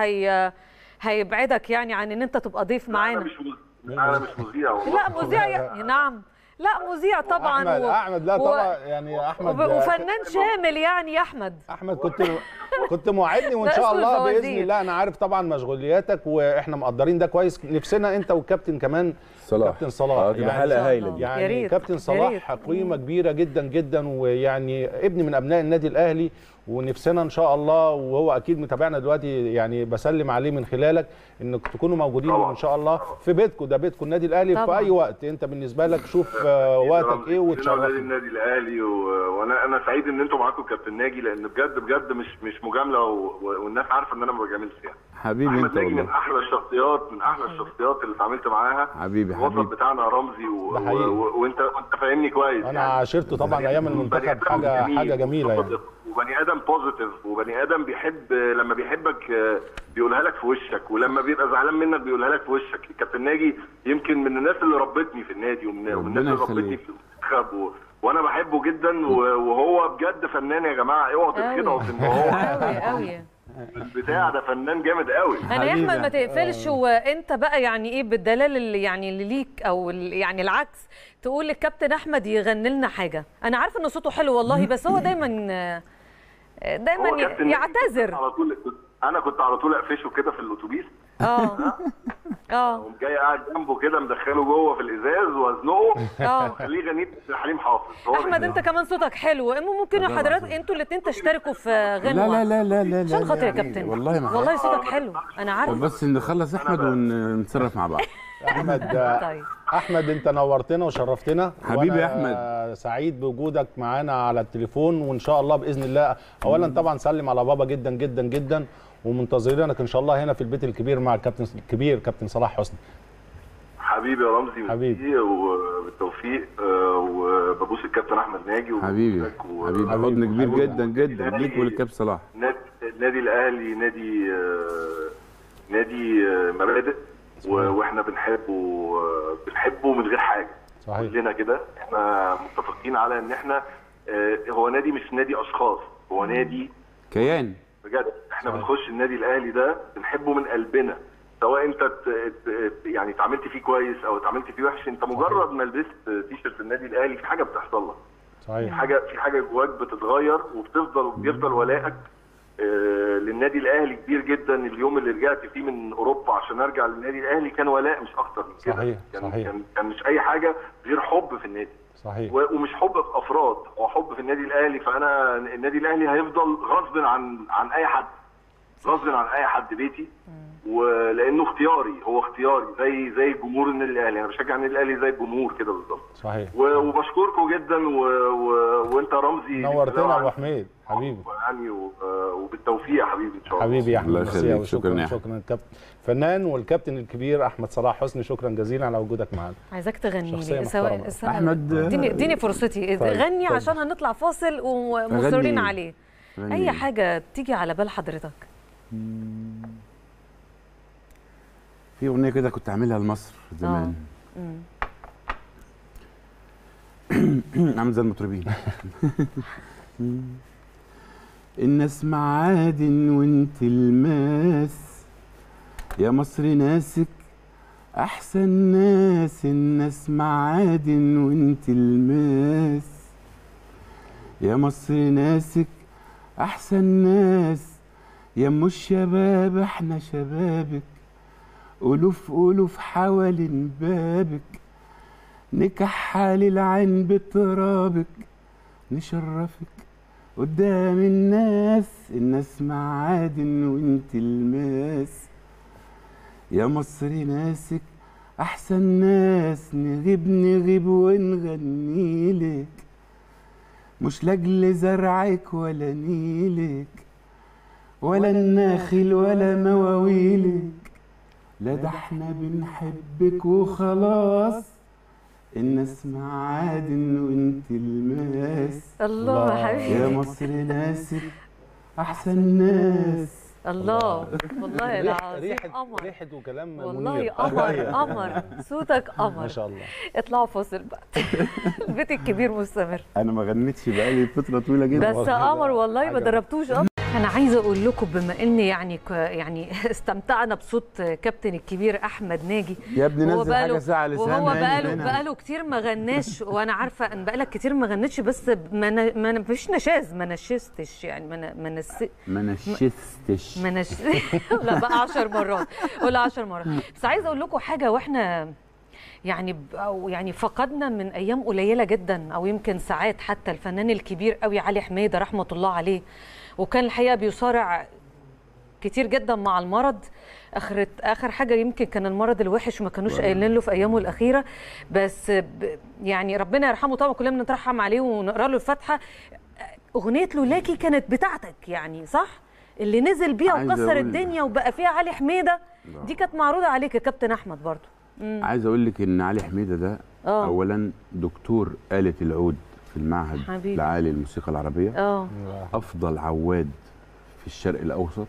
هيبعدك يعني عن ان انت تبقى ضيف معانا؟ انا مش مذيع والله. لا مذيع نعم، لا مذيع طبعا. احمد لا طبعا يعني احمد وفنان شامل يعني يا احمد. احمد كنت موعدني وان شاء الله باذن الله. انا عارف طبعا مشغولياتك واحنا مقدرين ده كويس، نفسنا انت والكابتن كمان صلاح. كابتن صلاح يعني حلقه هايله دي. يعني كابتن صلاح قيمه كبيره جدا جدا، ويعني ابن من ابناء النادي الاهلي، ونفسنا ان شاء الله، وهو اكيد متابعنا دلوقتي، يعني بسلم عليه من خلالك انك تكونوا موجودين ان شاء الله في بيتكم، ده بيتكم النادي الاهلي طبعا. في اي وقت انت بالنسبه لك شوف وقتك ايه وتشرفنا. النادي الاهلي وانا سعيد ان انتم معاكم كابتن ناجي، لان بجد مش مجامله، والناس عارفه ان انا ما بجاملش يعني. حبيبي انت والله من احلى الشخصيات اللي اتعاملت معاها حبيبي الوسط بتاعنا رمزي وانت فاهمني كويس. انا عاشرته طبعا ايام المنتخب، حاجه جميله يعني. وبني ادم بوزيتيف، وبني ادم بيحب، لما بيحبك بيقولها لك في وشك، ولما بيبقى زعلان منك بيقولها لك في وشك. كابتن ناجي يمكن من الناس اللي ربتني في النادي، ومن الناس اللي ربتني في المنتخب، وانا بحبه جدا، وهو بجد فنان يا جماعه. اوعوا تتخدعوا في ان هو قوي البتاع ده، فنان جامد قوي. انا يا احمد ما تقفلش، وانت بقى يعني ايه بالدلال اللي ليك، او يعني العكس، تقول للكابتن احمد يغني لنا حاجه. انا عارفه ان صوته حلو والله، بس هو دايما يعتذر. انا كنت على طول اقفشه كده في الاتوبيس، جاي قاعد جنبه كده، مدخله جوه في الازاز وازنقه، خليه غنيت حليم حافظ. احمد انت كمان صوتك حلو، ممكن حضرتك انتوا الاثنين تشتركوا في غنوه. لا عشان خاطر يا كابتن، والله صوتك حلو انا عارفه، بس نخلص احمد ونتصرف مع بعض. احمد انت نورتنا وشرفتنا حبيبي يا احمد، سعيد بوجودك معانا على التليفون، وان شاء الله باذن الله اولا طبعا سلم على بابا جدا جدا جدا، ومنتظرينك ان شاء الله هنا في البيت الكبير مع الكابتن الكبير كابتن صلاح حسني. حبيبي يا رمزي، حبيبي وبالتوفيق، وببوس الكابتن احمد ناجي حبيبي حضن كبير جدا جدا ليك وللكابتن صلاح. النادي الاهلي نادي مبادئ، واحنا بنحبه من غير حاجه. صحيح. كلنا كده احنا متفقين على ان احنا هو نادي، مش نادي اشخاص، هو نادي كيان بجد. احنا بنخش النادي الاهلي ده بنحبه من قلبنا، سواء انت يعني اتعاملت فيه كويس او اتعاملت فيه وحش. انت مجرد ما لبست تيشرت النادي الاهلي في حاجه بتحصل لك. صحيح. في حاجه جواك بتتغير، وبيفضل ولائك للنادي الاهلي كبير جدا. اليوم اللي رجعت فيه من اوروبا عشان ارجع للنادي الاهلي كان ولاء، مش اكتر من كده. صحيح. كان مش اي حاجه غير حب في النادي. صحيح. ومش حب في افراد، هو حب في النادي الاهلي. فانا النادي الاهلي هيفضل غصب عن اي حد، غصب عن اي حد بيتي، ولانه اختياري، هو اختياري زي جمهور النادي الاهلي. انا بشجع النادي الاهلي زي الجمهور كده بالظبط. صحيح. وبشكركم جدا، وانت رمزي نورتنا يا ابو حميد حبيبي يعني، وبالتوفيق يا حبيبي ان شاء الله. حبيبي يا احمد، شكرا الكابتن فنان والكابتن الكبير احمد صلاح حسني، شكرا جزيلا على وجودك معانا. عايزاك تغني لي احمد، اديني فرصتي. طيب. غني عشان هنطلع فاصل ومصرين عليه. اي حاجه تيجي على بال حضرتك. في اغنيه كده كنت عاملها لمصر زمان، عامل زي المطربين. الناس معادن وانت الماس، يا مصر ناسك احسن ناس الناس معادن وانت الماس، يا مصر ناسك احسن ناس، يا ام الشباب احنا شبابك، ألوف ألوف حوالين بابك، نكحل العين بترابك، نشرفك قدام الناس معادن وانت الماس، يا مصر ناسك أحسن ناس، نغيب ونغنيلك، مش لاجل زرعك ولا نيلك ولا الناخل ولا مواويلك، لا ده احنا بنحبك وخلاص، الناس معادن وانت الماس. الله يا حبيبي يا مصر ناسك احسن ناس. الله والله العظيم قمر، ريحة وكلام منير والله قمر صوتك قمر ما شاء الله. اطلعوا فاصل بقى. البيت الكبير مستمر. انا ما غنيتش بقالي فتره طويله جدا بس قمر والله ما دربتوش. انا عايزه اقول لكم بما ان يعني استمتعنا بصوت كابتن الكبير احمد ناجي. يا ابني نزل حاجه ساعه لسانه، وهو بقاله كتير ما غناش، وانا عارفه ان بقالك كتير ما غنتش، بس ما فيش نشاز، ما نشستش يعني ما نشستش لا بقى 10 مرات ولا 10 مرات. بس عايزه اقول لكم حاجه، واحنا يعني فقدنا من ايام قليله جدا او يمكن ساعات حتى الفنان الكبير قوي علي حميده رحمه الله عليه، وكان الحقيقه بيصارع كتير جدا مع المرض. اخر حاجه يمكن كان المرض الوحش وما كانوش قايلين له في ايامه الاخيره، بس يعني ربنا يرحمه طبعا، كلنا بنترحم عليه ونقرا له الفاتحه. اغنيه لولاكي كانت بتاعتك يعني صح؟ اللي نزل بيها وكسر الدنيا وبقى فيها علي حميده، دي كانت معروضه عليك يا كابتن احمد برضو. عايز اقول لك ان علي حميده ده اولا دكتور آلة العود في المعهد العالي للموسيقى العربيه، افضل عواد في الشرق الاوسط،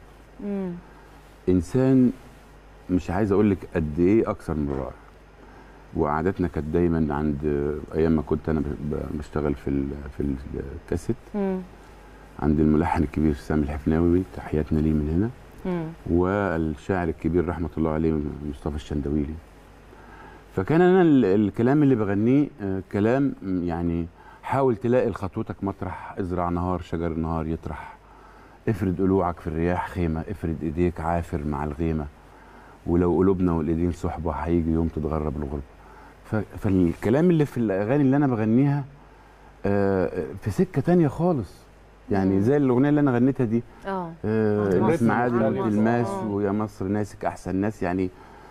انسان مش عايز اقول لك قد ايه اكثر من رائع. وقعدتنا كانت دايما عند ايام ما كنت انا بشتغل في الكاسيت عند الملحن الكبير سامي الحفناوي، تحياتنا ليه من هنا، والشاعر الكبير رحمه الله عليه مصطفى الشندويلي. فكان انا الكلام اللي بغنيه كلام يعني حاول تلاقي لخطوتك مطرح، ازرع نهار شجر النهار يطرح، افرد قلوعك في الرياح خيمه، افرد ايديك عافر مع الغيمه، ولو قلوبنا والايدين صحبه هيجي يوم تتغرب الغربه. فالكلام اللي في الاغاني اللي انا بغنيها في سكه تانية خالص، يعني زي الاغنيه اللي انا غنيتها دي الناس معادن الماس، ويا مصر ناسك احسن ناس. يعني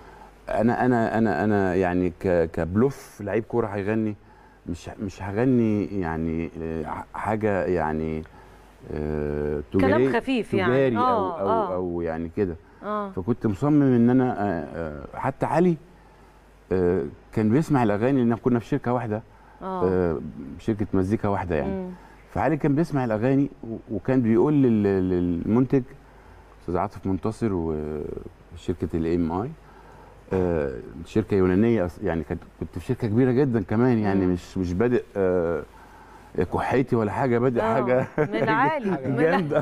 انا يعني كبلوف لعيب كوره هيغني، مش هغني يعني حاجه يعني تجاري، كلام خفيف تجاري يعني أو يعني كده. فكنت مصمم ان انا حتى علي كان بيسمع الاغاني، لان كنا في شركه واحده، شركه مزيكا واحده يعني. فعلي كان بيسمع الاغاني وكان بيقول للمنتج استاذ عاطف منتصر وشركه الAMI، شركه يونانيه يعني، كنت في شركه كبيره جدا كمان يعني، مش بادئ كحيتي ولا حاجه، بادئ حاجه من عالي جامده.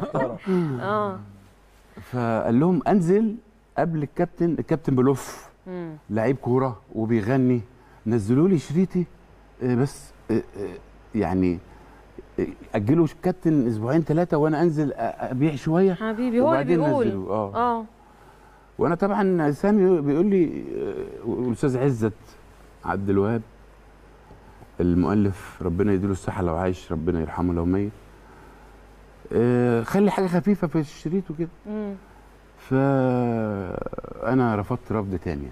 فقال لهم انزل قبل الكابتن بلوف لعيب كوره وبيغني، نزلوا لي شريطي بس يعني اجلوا الكابتن اسبوعين 3 وانا انزل ابيع شويه حبيبي، هو اللي بيقول وانا طبعا سامي بيقول لي، والاستاذ عزت عبد الوهاب المؤلف ربنا يديله الصحه لو عايش، ربنا يرحمه لو ميت، خلي حاجه خفيفه في الشريط وكده. فانا رفضت رفض تاني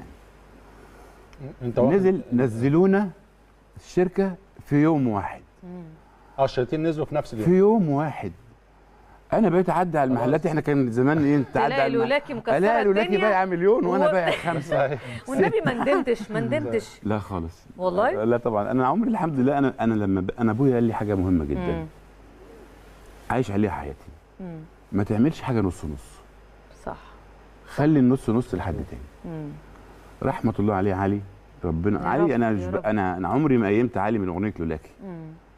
يعني. نزلونا الشركه في يوم واحد. الشريطين نزلوا في نفس اليوم، في يوم واحد. انا بقيت اعدي على المحلات، احنا كان زمان ايه تعدي على لولاكي مكسره الدنيا، الاقي لولاكي بايع مليون وانا بايع 5. والنبي ما ندمتش لا خالص والله. لا طبعا، انا عمري الحمد لله، انا لما انا ابويا قال لي حاجه مهمه جدا عايش عليها حياتي، ما تعملش حاجه نص نص، صح، خلي النص نص لحد تاني. رحمه الله عليه علي، ربنا علي. انا عمري ما قيمت علي من اغنيه لولاكي،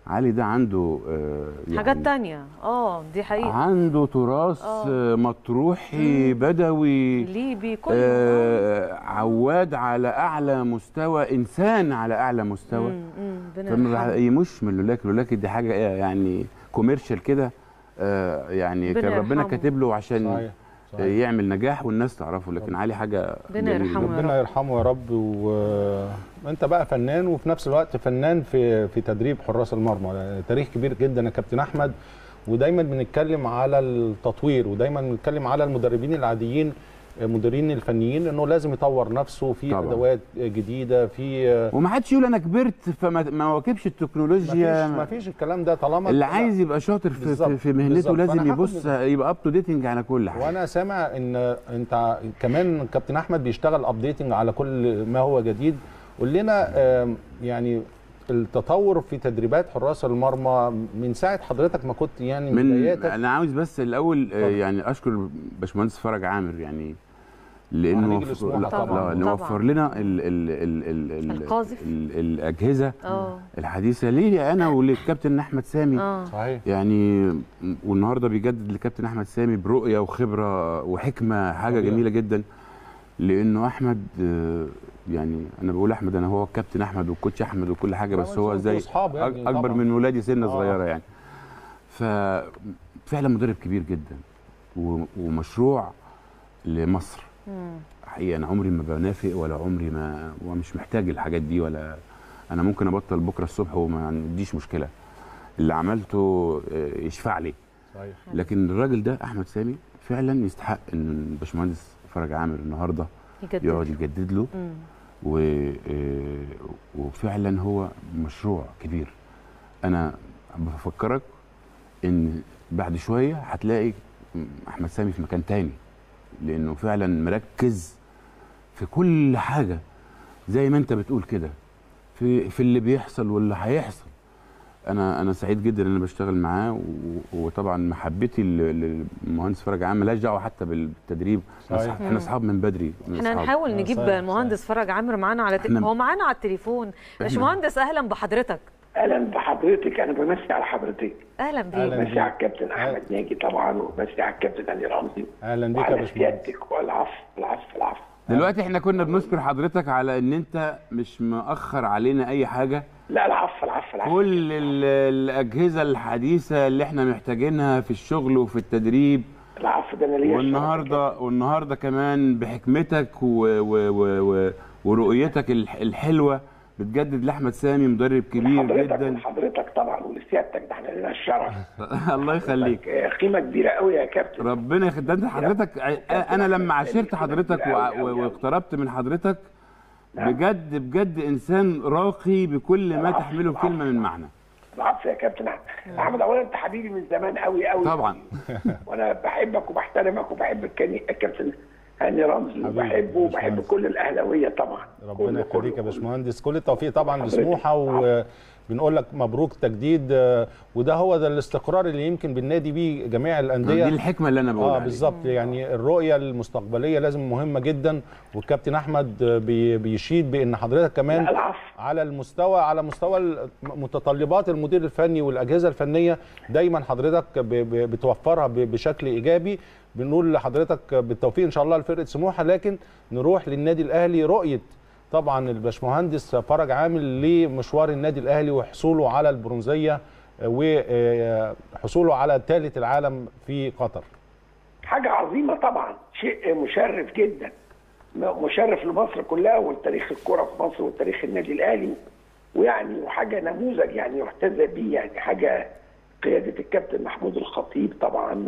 علي ده عنده حاجات تانية. دي حقيقة. عنده تراث مطروحي بدوي ليبي كله عواد على اعلى مستوى، انسان على اعلى مستوى. فما يمش من لولاك. لولاك دي حاجه يعني كوميرشال كده، يعني كان ربنا كاتب له عشان صحيح. يعمل نجاح والناس تعرفه، لكن علي حاجه ربنا يرحمه يا رب. وانت بقى فنان وفي نفس الوقت فنان في تدريب حراس المرمى، تاريخ كبير جدا يا كابتن احمد. ودايما بنتكلم على التطوير، ودايما بنتكلم على المدربين العاديين، المديرين الفنيين، انه لازم يطور نفسه في طبعا. ادوات جديده في وما حدش يقول انا كبرت فما واكبش التكنولوجيا. ما فيش الكلام ده. طالما اللي عايز يبقى شاطر في مهنته لازم يبص يبقى اب تو ديتنج على كل حاجه. وانا سامع ان انت كمان كابتن احمد بيشتغل ابديتنج على كل ما هو جديد. قول لنا يعني التطور في تدريبات حراس المرمى من ساعه حضرتك ما كنت يعني من بداياتك. انا عاوز بس الاول يعني اشكر باشمهندس فرج عامر، يعني لانه وفر لنا القاذف الاجهزه الحديثه ليه انا وللكابتن احمد سامي. صحيح. يعني والنهارده بيجدد للكابتن احمد سامي برؤيه وخبره وحكمه، حاجه جميله جدا. لانه احمد يعني انا بقول احمد، انا هو الكابتن احمد والكوتش احمد وكل حاجه، بس هو زي يعني اكبر طبعا من ولادي سنه صغيره يعني. ففعلا مدرب كبير جدا ومشروع لمصر. حقيقه انا عمري ما بنافق ولا عمري ما ومش محتاج الحاجات دي، ولا انا ممكن ابطل بكره الصبح وما عنديش مشكله. اللي عملته يشفع لي. صحيح. لكن الراجل ده احمد سامي فعلا يستحق ان الباشمهندس فرج عامر النهارده يقعد يجدد له. وفعلا هو مشروع كبير. انا بفكرك ان بعد شويه هتلاقي احمد سامي في مكان تاني، لانه فعلا مركز في كل حاجه زي ما انت بتقول كده، في اللي بيحصل واللي هيحصل. انا سعيد جدا ان انا بشتغل معاه، وطبعا محبتي للمهندس فرج عامر مالهاش دعوه حتى بالتدريب. احنا اصحاب من بدري. احنا نحاول نجيب المهندس فرج عامر معانا على هو معانا على التليفون. باشمهندس اهلا بحضرتك. اهلا بحضرتك. انا بمسي على حضرتك. اهلا بيك. بمسي على الكابتن احمد ناجي طبعا، وبمسي على الكابتن هاني رمزي. اهلا بيك يا باشمهندس. والعفو العفو العفو. دلوقتي احنا كنا بنشكر حضرتك على ان انت مش مأخر علينا اي حاجه. لا العفو العفو العفو. كل الاجهزه الحديثه اللي احنا محتاجينها في الشغل وفي التدريب. العفو ده انا ليا. والنهارده كمان بحكمتك ورؤيتك الحلوه بتجدد لاحمد سامي مدرب كبير جدا. حضرتك طبعا ولسيادتك، ده احنا لنا الشرف. الله يخليك. قيمه كبيره قوي يا كابتن. ربنا يخليك. حضرتك انا لما عاشرت حضرتك واقتربت من حضرتك بجد بجد انسان راقي بكل ما تحمله كلمه من معنى. العفو يا كابتن احمد. اولا انت حبيبي من زمان قوي قوي طبعا. وانا بحبك وبحترمك وبحب الكابتن هاني رمزي، وبحبه وبحب كل الاهلاويه طبعا. ربنا يخليك يا باشمهندس. كل التوفيق طبعا لسموحه، وبنقول لك مبروك تجديد. وده هو ده الاستقرار اللي يمكن بالنادي بيه جميع الانديه. دي الحكمه اللي انا بقولها. بالظبط. يعني الرؤيه المستقبليه لازم مهمه جدا، والكابتن احمد بيشيد بان حضرتك كمان على مستوى متطلبات المدير الفني والاجهزه الفنيه دايما حضرتك بتوفرها بشكل ايجابي. بنقول لحضرتك بالتوفيق ان شاء الله لفرقه سموحه. لكن نروح للنادي الاهلي، رؤيه طبعا الباشمهندس فرج عامر لمشوار النادي الاهلي وحصوله على البرونزيه وحصوله على ثالث العالم في قطر. حاجه عظيمه طبعا، شيء مشرف جدا، مشرف لمصر كلها ولتاريخ الكره في مصر وتاريخ النادي الاهلي، ويعني وحاجه نموذج يعني يحتذى به، يعني حاجه قياده الكابتن محمود الخطيب طبعا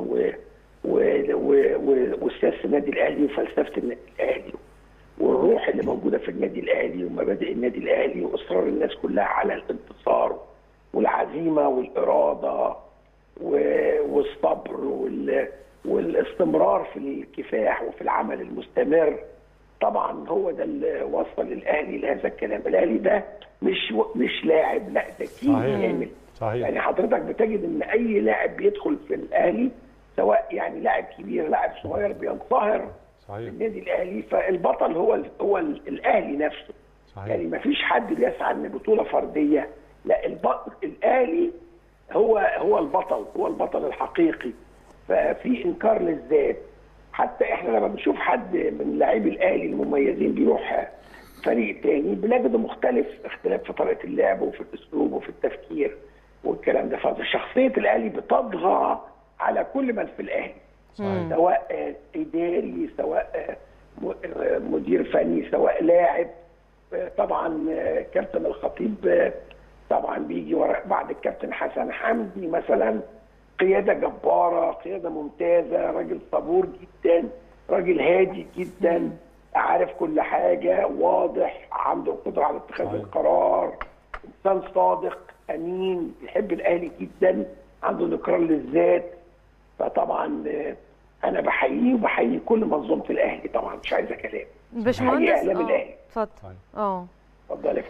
وسياسه النادي الاهلي وفلسفه النادي الاهلي والروح اللي موجوده في النادي الاهلي ومبادئ النادي الاهلي واصرار الناس كلها على الانتصار والعزيمه والاراده والصبر والاستمرار في الكفاح وفي العمل المستمر. طبعا هو ده اللي وصل الاهلي لهذا الكلام. الاهلي ده مش لاعب، لا ده تيم كامل. صحيح. يعني حضرتك بتجد ان اي لاعب بيدخل في الاهلي، سواء يعني لاعب كبير لاعب صغير، بينصهر في النادي الاهلي. فالبطل هو الاهلي نفسه. صحيح. يعني ما فيش حد بيسعى ان بطوله فرديه لا الاهلي هو البطل، هو البطل الحقيقي. ففي انكار للذات. حتى احنا لما بنشوف حد من لاعبي الاهلي المميزين بيروح فريق تاني بنجده مختلف، اختلاف في طريقه اللعب وفي الاسلوب وفي التفكير والكلام ده. فشخصيه الاهلي بتطغى على كل من في الاهلي، سواء اداري، سواء مدير فني، سواء لاعب. طبعا كابتن الخطيب طبعا بيجي بعد الكابتن حسن حمدي مثلا، قياده جباره، قياده ممتازه، راجل صبور جدا، راجل هادي جدا، عارف كل حاجه، واضح، عنده قدره على اتخاذ القرار، انسان صادق، امين، بيحب الاهلي جدا، عنده انكار للذات. فطبعا انا بحييه وبحيي كل منظومه الاهلي، طبعا مش عايزه كلام. باشمهندس الاهلي اتفضل. اتفضلي.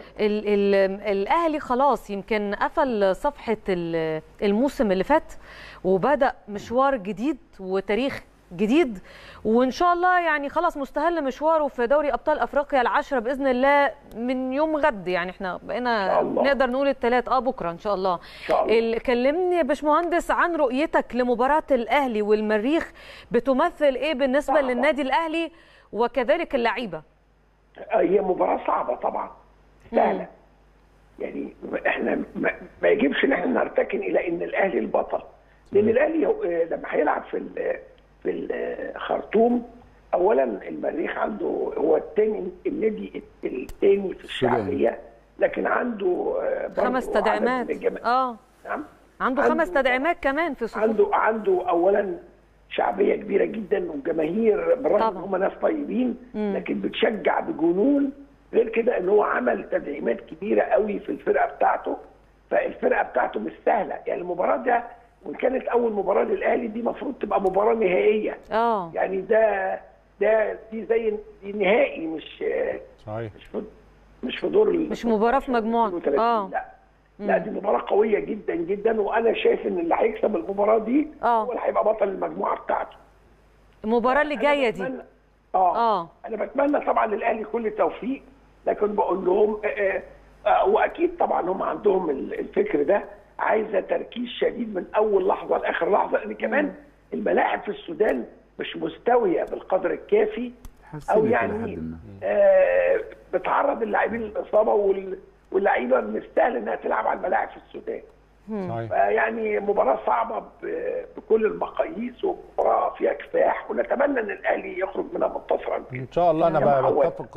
الاهلي خلاص يمكن قفل صفحه الموسم اللي فات وبدا مشوار جديد وتاريخ جديد، وان شاء الله يعني خلاص مستهل مشواره في دوري ابطال افريقيا العشرة باذن الله من يوم غد. يعني احنا بقينا نقدر نقول الثلاث بكره ان شاء الله. كلمني يا باشمهندس عن رؤيتك لمباراه الاهلي والمريخ، بتمثل ايه بالنسبه للنادي الاهلي وكذلك اللعيبه؟ هي مباراه صعبه طبعا، سهله. يعني احنا ما يجبش ان احنا نرتكن الى ان الاهلي البطل، لان الاهلي لما هيلعب في الخرطوم، اولا المريخ عنده هو النادي الثاني في الشعبيه، لكن عنده 5 تدعيمات. نعم، عنده 5 تدعيمات كمان في صفوف. عنده اولا شعبيه كبيره جدا وجماهير، بالرغم ان هم ناس طيبين لكن بتشجع بجنون. غير كده ان هو عمل تدعيمات كبيره قوي في الفرقه بتاعته، فالفرقه بتاعته مش سهله. يعني المباراه ده وان كانت اول مباراه للاهلي دي المفروض تبقى مباراه نهائيه. يعني دي زي دي نهائي، مش صحيح، مش في دور، مش مباراه في مجموعه. لا دي مباراه قويه جدا جدا، وانا شايف ان اللي هيكسب المباراه دي هو اللي هيبقى بطل المجموعه بتاعته. المباراه اللي جايه دي انا بتمنى طبعا للاهلي كل التوفيق، لكن بقول لهم واكيد طبعا هم عندهم الفكر ده، عايزه تركيز شديد من اول لحظه لاخر لحظه، لان كمان الملاعب في السودان مش مستويه بالقدر الكافي، او يعني بتعرض اللاعبين للاصابه، واللعيبه مستاهله انها تلعب على الملاعب في السودان. فيعني مباراه صعبه بكل المقاييس، ومباراه فيها كفاح، ونتمنى ان الاهلي يخرج منها منتصرا ان شاء الله. انا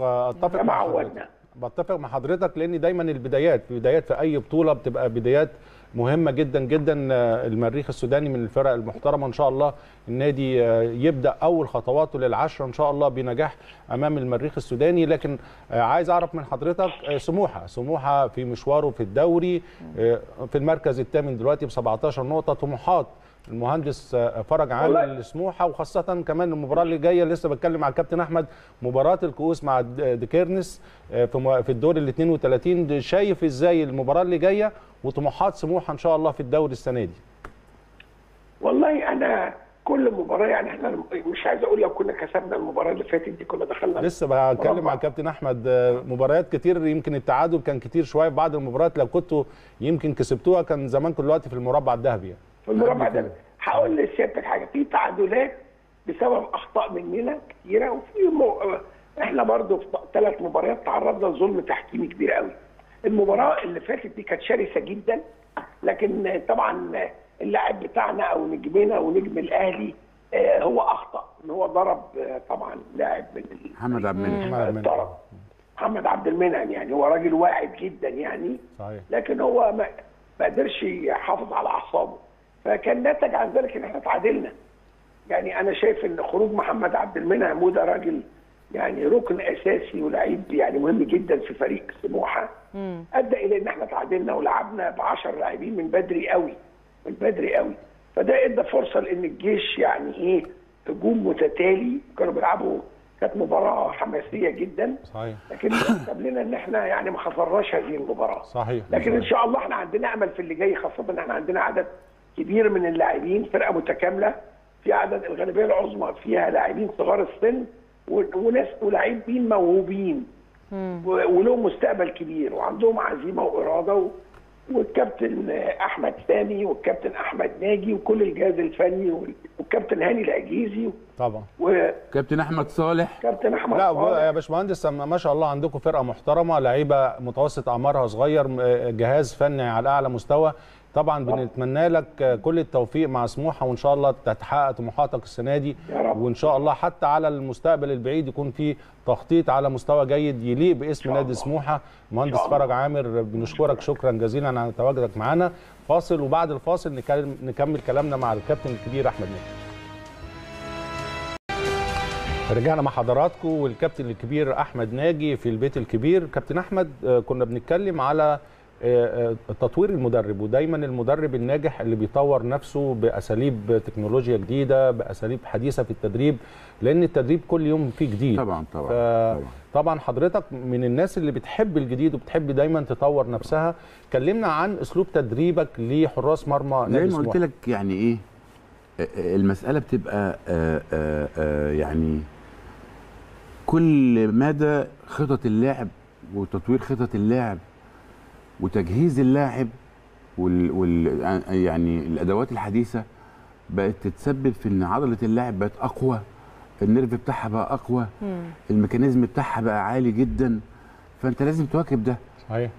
بتفق مع حضرتك، لان دايما البدايات في اي بطوله بتبقى بدايات مهمه جدا جدا. المريخ السوداني من الفرق المحترمه، ان شاء الله النادي يبدا اول خطواته للعشره ان شاء الله بنجاح امام المريخ السوداني. لكن عايز اعرف من حضرتك سموحه في مشواره في الدوري في المركز الثامن دلوقتي ب 17 نقطه، طموحات المهندس فرج عالي لسموحه، وخاصه كمان المباراه اللي جايه لسه بتكلم مع الكابتن احمد، مباراه الكؤوس مع ديكيرنس في الدور ال 32. شايف ازاي المباراه اللي جايه وطموحات سموحه ان شاء الله في الدوري السنه دي؟ والله انا كل مباراه، يعني احنا مش عايز اقول لو كنا كسبنا المباراه اللي فاتت دي كنا دخلنا، لسه بتكلم مع الكابتن احمد، مباريات كتير يمكن التعادل كان كتير شويه في بعض المباريات، لو كنتوا يمكن كسبتوها كان زمانكم دلوقتي في المربع الذهبي. يعني في المربع الذهبي هقول لسيادتك حاجه، في تعادلات بسبب اخطاء مننا كتيره، وفي احنا برضو في 3 مباريات تعرضنا لظلم تحكيمي كبير قوي. المباراه اللي فاتت دي كانت شرسه جدا، لكن طبعا اللاعب بتاعنا او نجمنا ونجم الاهلي هو اخطا ان هو ضرب طبعا لاعب من محمد عبد المنعم. يعني هو راجل واعد جدا يعني، صحيح، لكن هو ما قدرش يحافظ على اعصابه، فكان نتج عن ذلك ان احنا تعادلنا. يعني انا شايف ان خروج محمد عبد المنعم، وده راجل يعني ركن اساسي ولاعيب يعني مهم جدا في فريق سموحه، ادى الى ان احنا تعادلنا ولعبنا ب10 لاعبين من بدري قوي، فده ادى فرصه لان الجيش يعني ايه هجوم متتالي، كانوا بيلعبوا، كانت مباراه حماسيه جدا. صحيح، لكن ساب لنا ان احنا يعني ما خسرناش هذه المباراه. صحيح، لكن ان شاء الله احنا عندنا امل في اللي جاي، خاصه ان احنا عندنا عدد كبير من اللاعبين، فرقه متكامله، في عدد الغالبيه العظمى فيها لاعبين صغار السن وناس ولاعبين موهوبين ولهم مستقبل كبير وعندهم عزيمه واراده والكابتن احمد سامي والكابتن احمد ناجي وكل الجهاز الفني والكابتن هاني العجيزي طبعا كابتن احمد صالح. وكابتن احمد لا صالح. يا باشمهندس ما شاء الله عندكم فرقه محترمه، لعيبه متوسط اعمارها صغير، جهاز فني على اعلى مستوى. طبعا بنتمنى لك كل التوفيق مع سموحه، وان شاء الله تتحقق طموحاتك السنه دي، وان شاء الله حتى على المستقبل البعيد يكون في تخطيط على مستوى جيد يليق باسم نادي سموحه. مهندس فرج عامر بنشكرك شكرا جزيلا على تواجدك معنا. فاصل، وبعد الفاصل نكمل كلامنا مع الكابتن الكبير احمد ناجي. رجعنا مع حضراتكم والكابتن الكبير احمد ناجي في البيت الكبير. كابتن احمد، كنا بنتكلم على تطوير المدرب، ودايما المدرب الناجح اللي بيطور نفسه باساليب تكنولوجيا جديده، باساليب حديثه في التدريب، لان التدريب كل يوم فيه جديد. طبعا حضرتك من الناس اللي بتحب الجديد وبتحب دايما تطور نفسها. كلمنا عن اسلوب تدريبك لحراس مرمى نادي زي ما قلت لك. يعني ايه المساله بتبقى يعني كل مدى خطط اللعب وتطوير خطط اللعب وتجهيز اللاعب يعني الادوات الحديثه بقت تتسبب في ان عضله اللاعب بقت اقوى، النيرف بتاعها بقى اقوى، الميكانيزم بتاعها بقى عالي جدا، فانت لازم تواكب ده. صحيح.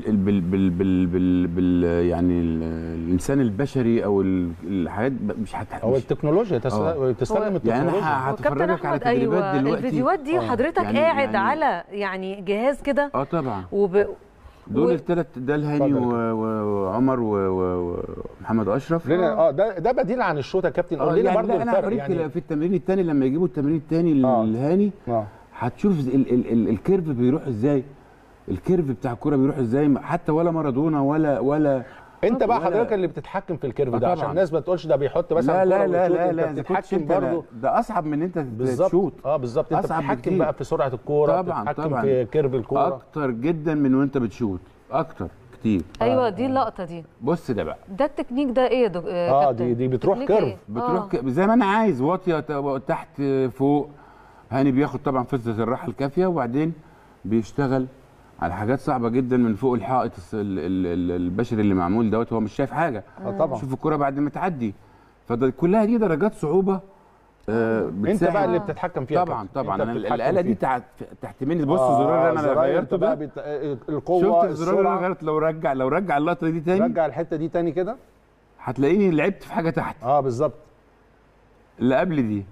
يعني الانسان البشري او الحاجات مش او التكنولوجيا تستخدم التكنولوجيا. يعني انا هتفرجك على تدريبات دلوقتي. الفيديوهات دي حضرتك يعني قاعد على يعني جهاز كده. طبعا دول الثلاث، ده الهاني وعمر ومحمد اشرف. ده بديل عن الشوط يا كابتن. قول لنا برضه الفرق. يعني في التمرين الثاني لما يجيبوا التمرين الثاني للهاني هتشوف الكيرف بيروح ازاي، الكيرف بتاع الكوره بيروح ازاي، حتى ولا مارادونا ولا انت بقى حضرتك اللي بتتحكم في الكيرف ده، عشان الناس ما تقولش ده بيحط مثلا لا لا لا لا انت بتتحكم برضه. ده اصعب من انت تشوط. بالظبط. انت بتتحكم بقى في سرعه الكوره، بتتحكم في كيرف الكوره اكتر جدا من وانت بتشوط، اكتر كتير. ايوه دي اللقطه دي. بص ده بقى، ده التكنيك ده ايه يا دي بتروح كيرف، بتروح زي ما انا عايز، واطيه تحت فوق. هاني بياخد طبعا فتره الراحه الكافيه، وبعدين بيشتغل على حاجات صعبه جدا من فوق الحائط البشري اللي معمول دوت، هو مش شايف حاجه. طبعا شوف الكوره بعد ما تعدي، فده كلها دي درجات صعوبه. انت بقى اللي بتتحكم فيها. طبعا انا الاله دي تحت مني. بص الزرار اللي انا غيرته ده، القوه، شفت الزرار اللي انا غيرته؟ لو رجع اللقطه دي تاني، رجع الحته دي تاني كده، هتلاقيني لعبت في حاجه تحت. بالظبط اللي قبل دي.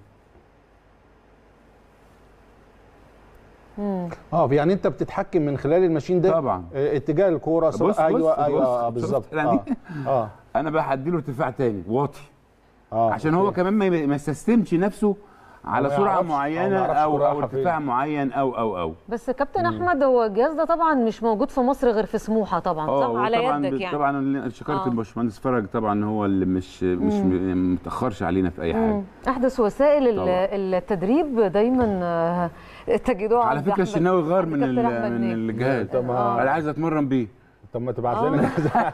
يعني انت بتتحكم من خلال الماشين ده طبعا اتجاه الكوره. ايوه بالظبط. انا بقى هديله ارتفاع تاني واطي، عشان هو كمان ما يستسلمش نفسه على سرعه معينه او ارتفاع معين او بس كابتن احمد، هو الجهاز ده طبعا مش موجود في مصر غير في سموحه طبعا، صح؟ على يدك يعني. طبعا شكرت الباشمهندس فرج، طبعا هو اللي مش متاخرش علينا في اي حاجه. احدث وسائل التدريب دايما تجدوها على فكره. الشناوي غار من الجهاز، انا عايز اتمرن بيه. طب ما تبعت لنا.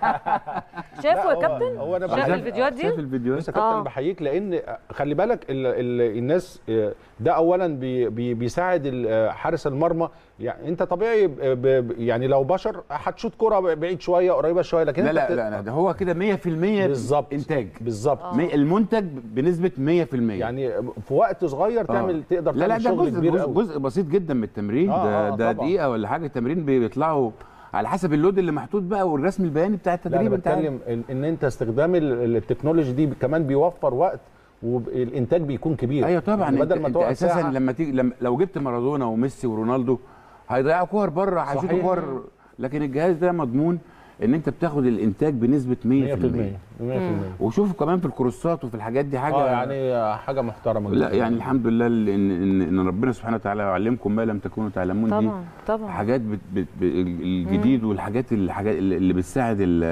شافوا يا كابتن؟ هو انا شاف الفيديوهات دي؟ شاف الفيديوهات. بس يا كابتن بحييك، لان خلي بالك الناس ده اولا بيساعد حارس المرمى. يعني انت طبيعي يعني لو بشر هتشوت كرة بعيد شويه قريبه شويه، لكن لا ده هو كده 100% بالظبط انتاج. بالظبط. المنتج بنسبه 100%، يعني في وقت صغير تقدر تعمل شغل كبير قوي. جزء بسيط جدا من التمرين. ده دقيقه ولا حاجه. التمرين بيطلعوا على حسب اللود اللي محطوط بقى والرسم البياني بتاع التدريب. انت بتكلم ان انت استخدام التكنولوجي دي كمان بيوفر وقت والانتاج بيكون كبير. ايوه طبعا. يعني بدل ما تقعد اساسا لما تيجي لو جبت مارادونا وميسي ورونالدو هيضيعوا كور بره، هيشوطوا كور، لكن الجهاز ده مضمون ان انت بتاخد الانتاج بنسبه 100%. وشوفوا كمان في الكروسات وفي الحاجات دي حاجه يعني حاجه محترمه جدا. لا يعني الحمد لله ان ربنا سبحانه وتعالى يعلمكم ما لم تكونوا تعلمون. طبعا دي طبعا حاجات الجديد والحاجات اللي بتساعد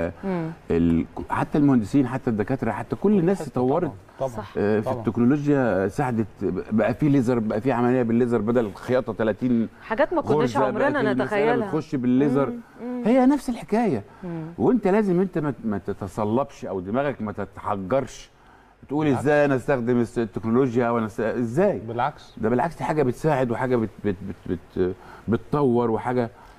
حتى المهندسين، حتى الدكاتره، حتى كل الناس تطورت في التكنولوجيا. ساعدت بقى في ليزر، بقى في عمليه بالليزر بدل الخياطه 30 حاجات ما كناش عمرنا نتخيلها. بتخش بالليزر. هي نفس الحكايه. وانت لازم انت ما تتصلبش او دماغك ما تتحجرش تقول ازاي انا استخدم التكنولوجيا او انا ازاي. بالعكس، ده بالعكس، دي حاجه بتساعد وحاجه بتطور وحاجه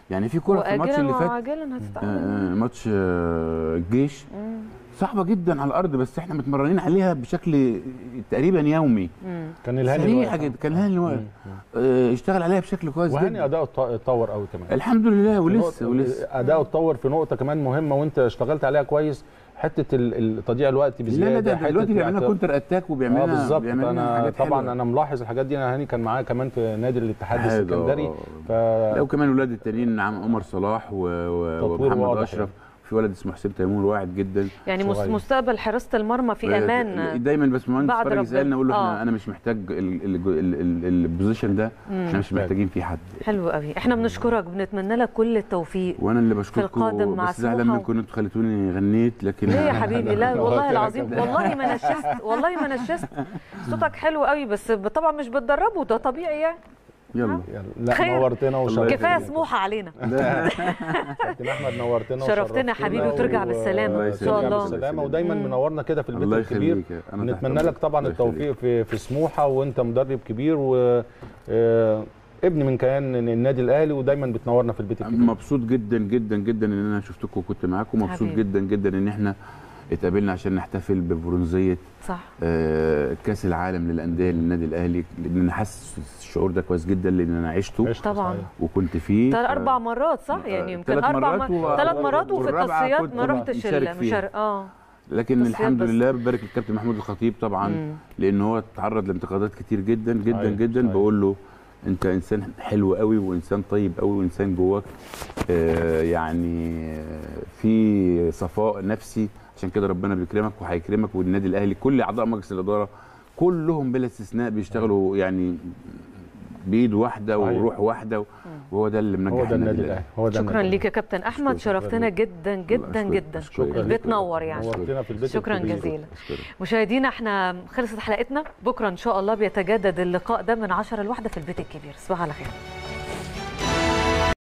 يعني في كوره في الماتش اللي فات وآجلا هتتعمل ماتش الجيش صعبه جدا على الارض، بس احنا متمرنين عليها بشكل تقريبا يومي. كان الهاني سريعه جدا، كان الهاني واقف اشتغل عليها بشكل كويس جدا، وهاني اداؤه اتطور قوي كمان الحمد لله. ولسه اداؤه اتطور في نقطه كمان مهمه وانت اشتغلت عليها كويس، حته تضييع الوقت بزياده. لا ده دلوقتي بيعملها كونتر اتاك وبيعملها بالظبط. انا طبعا حلوة. انا ملاحظ الحاجات دي. انا هاني كان معايا كمان في نادي الاتحاد السكندري. لا وكمان اولاد التانيين عمر صلاح ومحمد اشرف، في ولد اسمه حسين تيمور واعد جدا، يعني مستقبل حراسه المرمى في امان. دايما بس مهندس فرج يسالنا اقول له انا مش محتاج البوزيشن ده، احنا مش محتاجين فيه حد. حلو قوي، احنا بنشكرك، بنتمنى لك كل التوفيق. وانا اللي بشكركم في القادم مع بس زعلان منكم انتوا خليتوني غنيت، لكن ليه يا حبيبي؟ لا والله العظيم، والله ما نشست، والله ما نشست. صوتك حلو قوي، بس طبعا مش بتدربه، ده طبيعي يعني. يلا لا نورتنا وشرفتنا، كفايه سموحه علينا. كابتن احمد نورتنا شرفتنا حبيبي، وترجع بالسلامه ان شاء الله. بالسلامه، ودايما منورنا كده في البيت الكبير. نتمنى لك طبعا التوفيق في سموحه، وانت مدرب كبير و ابن من كيان النادي الاهلي، ودايما بتنورنا في البيت الكبير. مبسوط جدا جدا جدا ان انا شفتكم وكنت معاكم، مبسوط جدا جدا ان احنا اتقابلنا عشان نحتفل ببرونزيه صح كاس العالم للانديه للنادي الاهلي، لان انا حاسس الشعور ده كويس جدا، لان انا عشته طبعا وكنت فيه 4 مرات صح؟ يعني يمكن 3 مرات وفي التصفيات ما رحتش المشاركه. لكن الحمد لله ببارك الكابتن محمود الخطيب طبعا، لان هو اتعرض لانتقادات كتير جدا جدا جدا. بقول له انت انسان حلو قوي، وانسان طيب قوي، وانسان جواك يعني في صفاء نفسي، عشان كده ربنا بيكرمك وهيكرمك. والنادي الاهلي كل اعضاء مجلس الاداره كلهم بلا استثناء بيشتغلوا يعني بايد واحده وروح واحده، وهو ده اللي منجح النادي الاهلي. شكرا ليك يا كابتن احمد، شرفتنا جدا جدا جدا. البيت نور يعني. شكرا جزيلا. مشاهدينا احنا خلصت حلقتنا، بكره ان شاء الله بيتجدد اللقاء ده من 10 ل1 في البيت الكبير. صباح على خير.